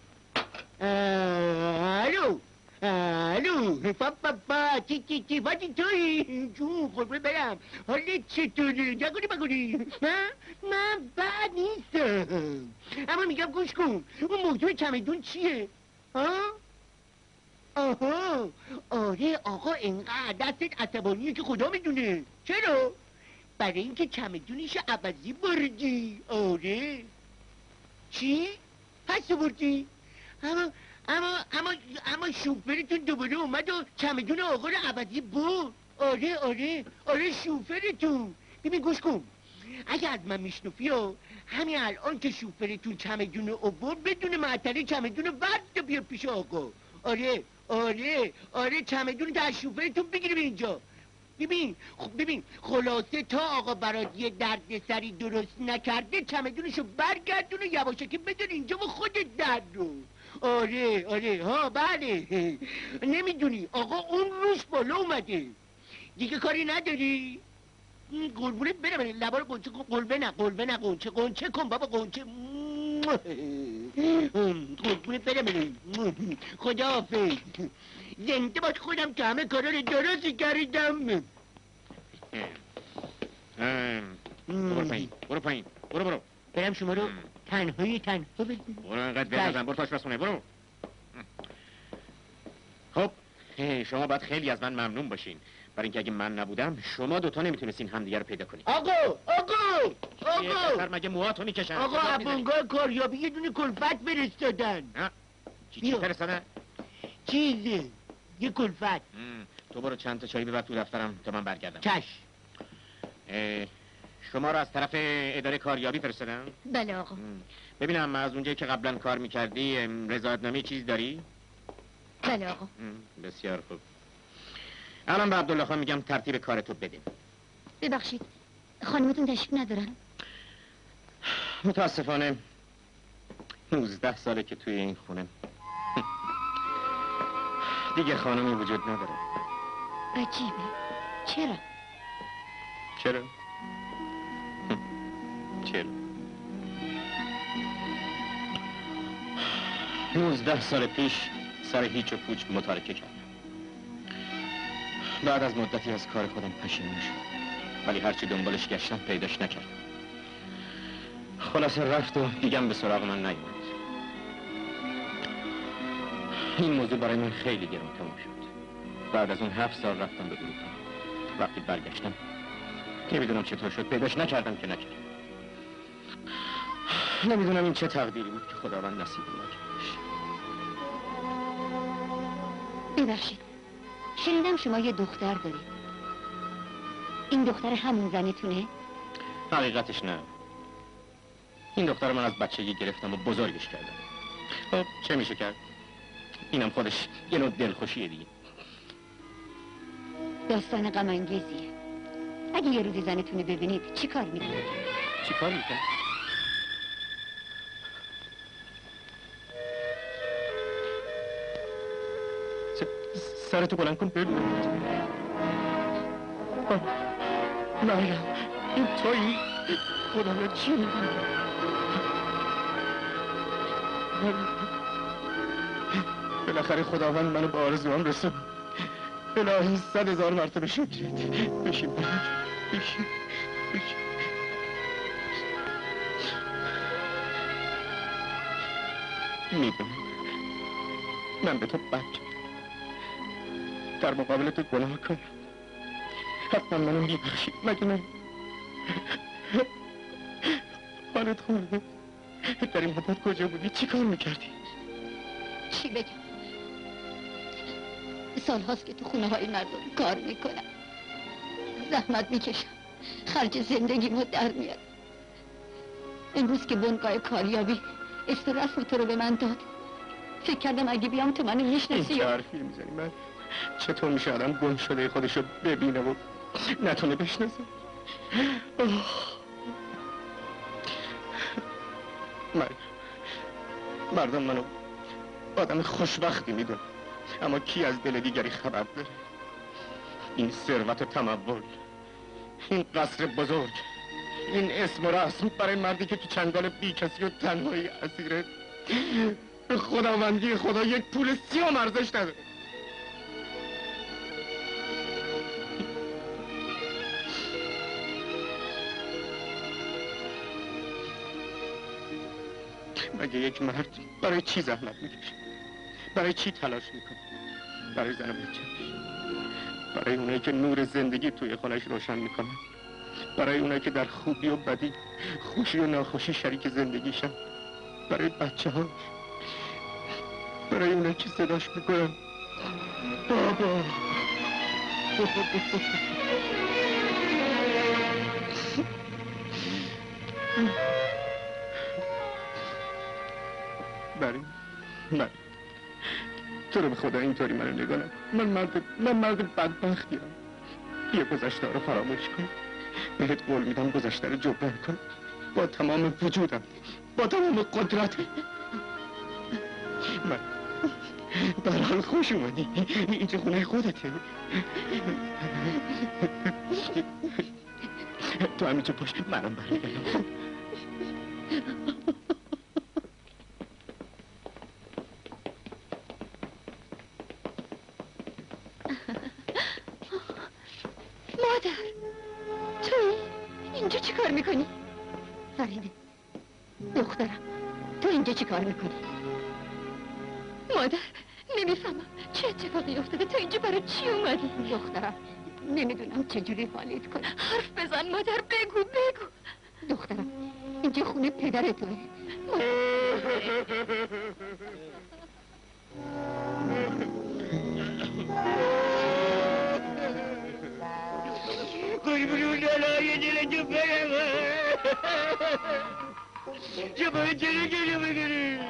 الو الو پاپا پا چی چی چی باتی توی جون قربون برم حالت چطوره نگونی بگونی من من بد نیستم اما میگم گوش کن اون موضوع چمدون چیه ها آها آره آقا اینقدر دستت عصبانیه که خدا میدونه چرا برای اینکه چمدونش عوضی بردی آره چی پس بردی اما اما اما اما شوفرتون دوباره اومد و چمدون آقا رو عوضی بود. آره آره آره شوفرتون. ببین گوش کن اگه از من میشنفی و همین الان که شوفرتون چمدون رو آورد بدون معطلی چمدون رو ورد بیا پیش آقا. آره آره آره چمدون رو از شوفرتون بگیریم اینجا. ببین خب ببین خلاصه تا آقا برات یه درد سری درست نکرده چمدونشو برگردون و یواشکی بدون اینجا و خودت درد رو. آره آره ها بله نمیدونی آقا اون روش بالا اومده دیگه کاری نداری؟ قربونه برم لبا رو قنچه کن قلبه نه قلبه نه قنچه قنچه کن بابا قنچه قربونه برم خدا حافظ زنده باش خودم که همه کارا رو درست کردم. برو پایین برو پایین برو برو برم شما رو تنهایی تنها بزن برو انقدر بزن برو تاش بسونه برو. خب شما باید خیلی از من ممنون باشین برای اینکه اگه من نبودم شما دوتا نمیتونستین همدیگه رو پیدا کنین. آقا آقا آقا مگه موهاتو میکشن آقا ابونگاه کاریابی یه دونه کلفت فرستادن. چی چی فرستادن؟ چیزه یه کلفت. تو برو چند تا چایی ببر تو دفترم تا من برگردم. چش. شما رو از طرف اداره کاریابی فرستادن؟ بله آقا. ببینم از اونجایی که قبلا کار میکردی رضایتنامه چیز داری؟ بله آقا. بسیار خوب. الان به عبدالله خان میگم ترتیب کارتو بده. ببخشید خانمتون تشریف ندارن؟ متاسفانه نوزده ساله که توی این خونه دیگه خانمی وجود نداره. عجیبه چرا؟ چرا؟ چرا؟ نوزده سال پیش سر هیچ و پوچ متارکه کردم. بعد از مدتی از کار خودم پشیمون شدم ولی هرچی دنبالش گشتم پیداش نکردم. خلاصه رفت و دیگم به سراغ من نیومد. این موضوع برای من خیلی گران تموم شد. بعد از اون هفت سال رفتم به اروپا. وقتی برگشتم نمیدونم چطور شد پیداش نکردم که نکردم. نمیدونم این چه تقدیری بود که خداوند نصیب من کرد. ببخشید شنیدم شما یه دختر دارید. این دختر همون زنتونه؟ حقیقتش نه. این دختر من از بچگی گرفتم و بزرگش کردم. خب چه میشه کرد؟ اینم خودش یه نوع دلخوشیه دیگه. داستان غم انگیزیه. اگه یه روزی زنتونه ببینید چی کار میکنید؟ چی کار میکنید؟ سرتو بلند کن ببین. مریم این تویی؟ خدا چی میگی؟ بالاخره خداوند منو به آرزوام رسون. الهی صد هزار مرتبه شکرت. بشین مریم بشین بشین. میدونم من به تو بد در مقابل تو گناه کنم. حتما منو میبخشی مگه نه؟ حالت خورده در این مدت کجا بودی؟ چی کار میکردی؟ چی بگم؟ سال هاست که تو خونه های مردم کار میکنم، زحمت میکشم، خرج زندگیمو در میارم. امروز که بنگاه کاریابی اسم رسم تو رو به من داد، فکر کردم اگه بیام تو منو میشناسی. این چه حرفی میزنی؟ من چطور میشه آدم گم شده خودشو ببینه و نتونه بشناسه؟ من مردم منو آدم خوشبختی میدون، اما کی از دل دیگری خبر داره؟ این ثروت و تمول، این قصر بزرگ، این اسم و رسم برای مردی که تو چنگال بی کسی و تنهایی اسیره، به خداوندی خدا یک پول سیام ارزش نداره. مگه یک مرد برای چی زحمت میکشه؟ برای چی تلاش میکنه؟ برای زن و بچه‌ش، برای اونایی که نور زندگی توی خونش روشن میکنه، برای اونایی که در خوبی و بدی، خوشی و ناخوشی شریک زندگیشن، برای بچه هاش، برای اونایی که صداش میکنن بابا. برای من تو رو به خدا اینطوری منو نگاه نکن. من مرد من مرد بدبختیم. یه گذشته رو فراموش کن. بهت قول میدم گذشته رو جبران کن با تمام وجودم، با تمام قدرتم. من در حال خوش اومدی، اینجا خونه خودته. تو همینجا پشت منم برمیگردم. مادر، توی اینجا چی کار میکنی؟ فریده، دخترم، تو اینجا چی کار میکنی؟ مادر، نمیفهمم چه اتفاقی افتاده، تو اینجا برای چی اومدی؟ دخترم، نمیدونم چجوری حالیت کنم. حرف بزن مادر، بگو بگو. دخترم، اینجا خونه پدر توه. قربون دلای دلتو برم. چه باید چرا گلو بگیری؟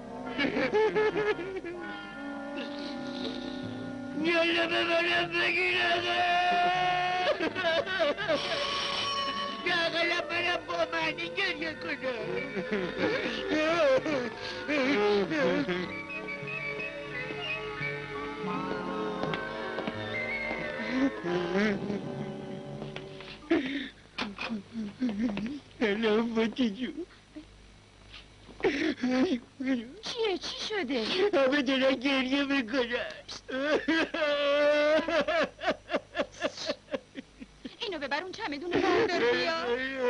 یالا ببرم بگیر آقا. ناقلم برم با معنی گریه کنم. سلام باتی جو. چیه؟ چی شده؟ همه دارن گریه میکنن. اینو ببر اون چمدون رو بردار بیا.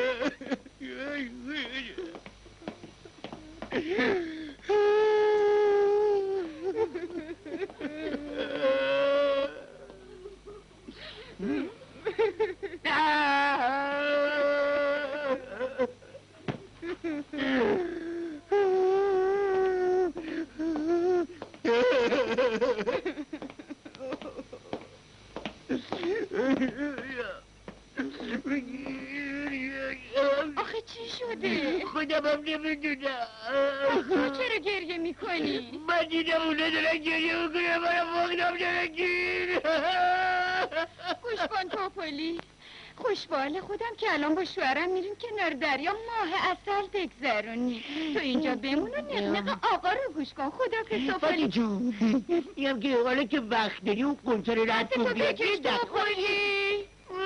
آخه چی شده؟ خودم هم نمیدونم. آخه چرا گریه میکنی؟ من دیدم اونا دارن گریه میکنم، منم واقعا نگیر. گوش کن توپلی، خوشبال خودم که الان با شوهرم میریم کنار دریا ماه اصل بگذرونی. تو اینجا بمون و نقنق آقا رو گوش کن. خدا که توپلی. فاتی جون، میگم که حالا که وقت داری اون قنطه رو رد کن بیا. تو بکش توپلی.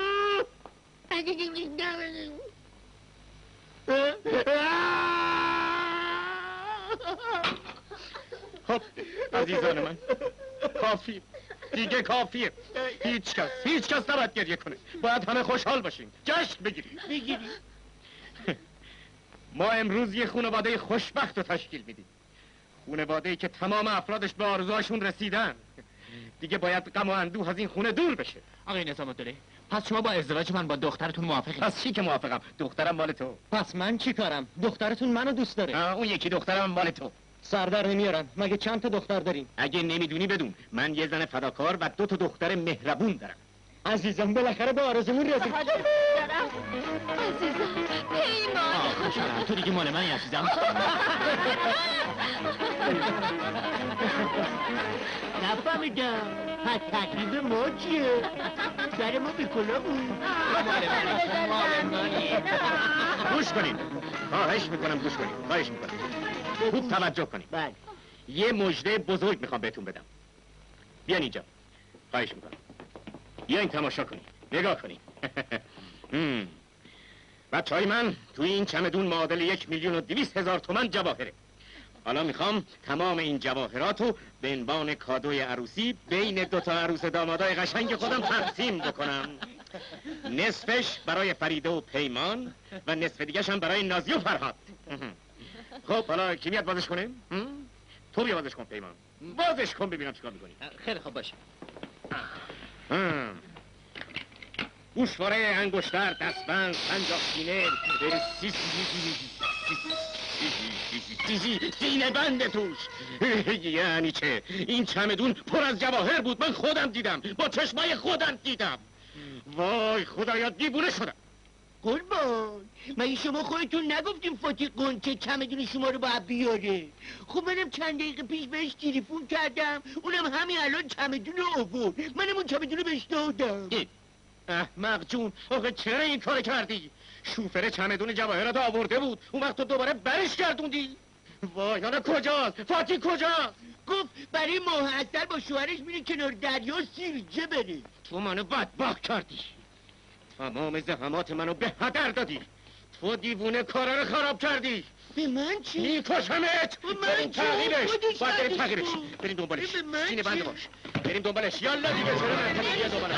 خب عزیزان من، کافی دیگه کافیه. هیچ کس هیچ کس نباید گریه کنه. باید همه خوشحال باشیم، جشن بگیریم. بگیریم. ما امروز یه خانواده خوشبخت رو تشکیل میدیم. خانواده‌ای که تمام افرادش به آرزوهاشون رسیدن. دیگه باید غم و اندوه از این خونه دور بشه. آقای نظام الدوله، پس شما با ازدواج من با دخترتون موافقید؟ پس چی که موافقم؟ دخترم مال تو. پس من چی کارم؟ دخترتون منو دوست داره. اون یکی دخترم مال تو. سردر نمیارن. مگه چند تا دختر داریم؟ اگه نمیدونی بدون، من یه زن فداکار و دو تا دختر مهربون دارم. عزیزم بالاخره به آرزومون رسید. عزیزم پیمان آه خوشحالم، تو دیگه مال منی عزیزم. نفهمیدم. پس تکلیف ما چیه؟ سر ما به کلا بود. گوش کنید، خواهش میکنم گوش کنید، خواهش میکنم خوب توجه کنید. بله. یه مژده بزرگ میخوام بهتون بدم. بیان اینجا، خواهش میکنم. بیاین تماشا کنید، نگاه کنید. بچه های من توی این چمدون معادل یک میلیون و دویست هزار تومن جواهره. حالا میخوام تمام این جواهرات رو به عنوان کادوی عروسی بین دوتا عروس دامادای قشنگ خودم تقسیم بکنم. نصفش برای فریده و پیمان و نصف دیگه‌ش هم برای نازی و فرهاد. خب حالا کی میاد بازش کنه؟ تو بیا بازش کن پیمان. بازش کن ببینم چیکار میکنی. خیلی خوب باشه. گوشواره، انگشتر، دستبند، پنجاه سینه، سینه بند توش. یعنی چه؟ این چمدون پر از جواهر بود، من خودم دیدم، با چشمای خودم دیدم. وای خدایا دیوونه شدم. قربان مگه شما خودتون نگفتیم فاتی قنچه چمدون شما رو باید بیاره؟ خب منم چند دقیقه پیش بهش تلفن کردم، اونم همین الان چمدون رو آورد، منم اون چمدون رو بهش دادم. احمق جون، آخه چرا این کار کردی؟ شوفر چمدون جواهرات آورده بود، اون وقت تو دوباره برش گردوندی. وای حالا کجاست؟ فاتی کجاست؟ گفت برای ماه عسل با شوهرش میره کنار دریا سیرجه بره. تو منو بدبخت کردی، تمام زحمات منو به هدر دادی. تو دیوونه کارا رو خراب کردی. به من چی؟ میکشمت. بریم تغییرش، باید بریم تغییرش. بریم دنبالش، سینه بنده باش. بریم دنبالش، یالا دیگه چرا نکنی بیا دنبالش.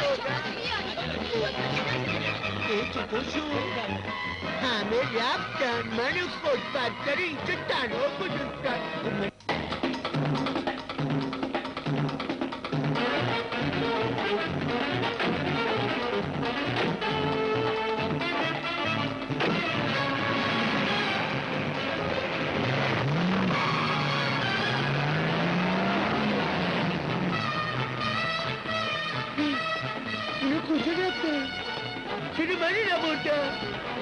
ای چطور شد؟ همه رفتن، من خودبختر اینجا تنها گذاشتن. اینا کجا رفتن؟ چرا منو نبردن؟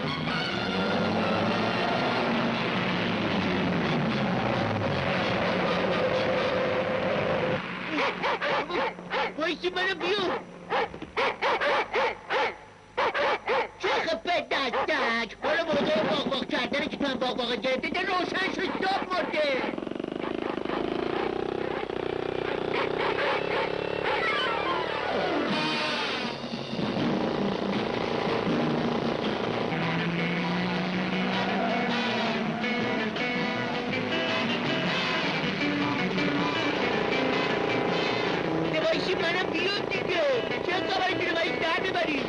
وایسی منو بیار. چه به دستک، حالا موقع باق باق کردنه که تو هم باق باق گرفته ده روشن شد داب مرده. وایسی منم بیاد دیگه، چه خبری دیگه باید در ببری.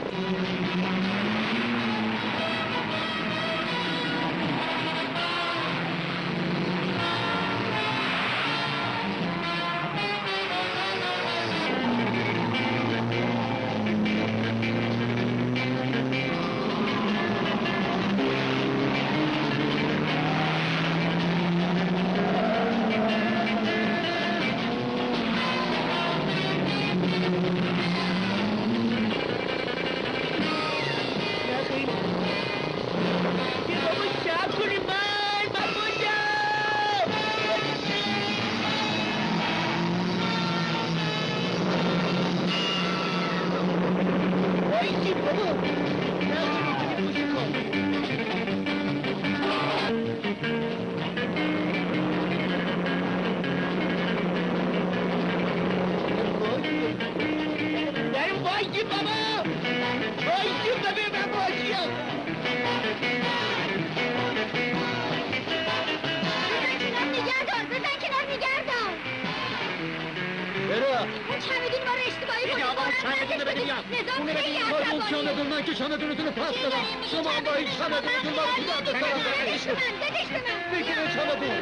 چمدونتون رو پس دادم. شما هم با این چمدونتون با رو دست دارم بگیره چمدون.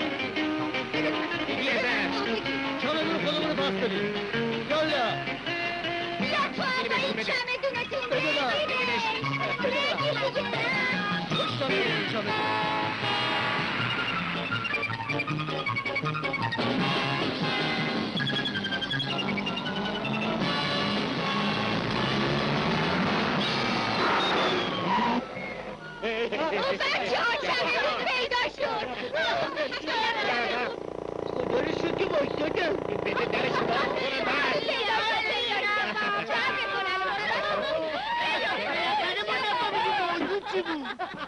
چمدون خودمون رو پس بدیم. یالا بیا تو هم با این چمدونتون بگیرش. چمدون چمدون بچه ها چند پیدا شد خدا رو شکر وایستادم بده در شما بخورم بعد چند میکنم من نفهمیدم موضوع چی بود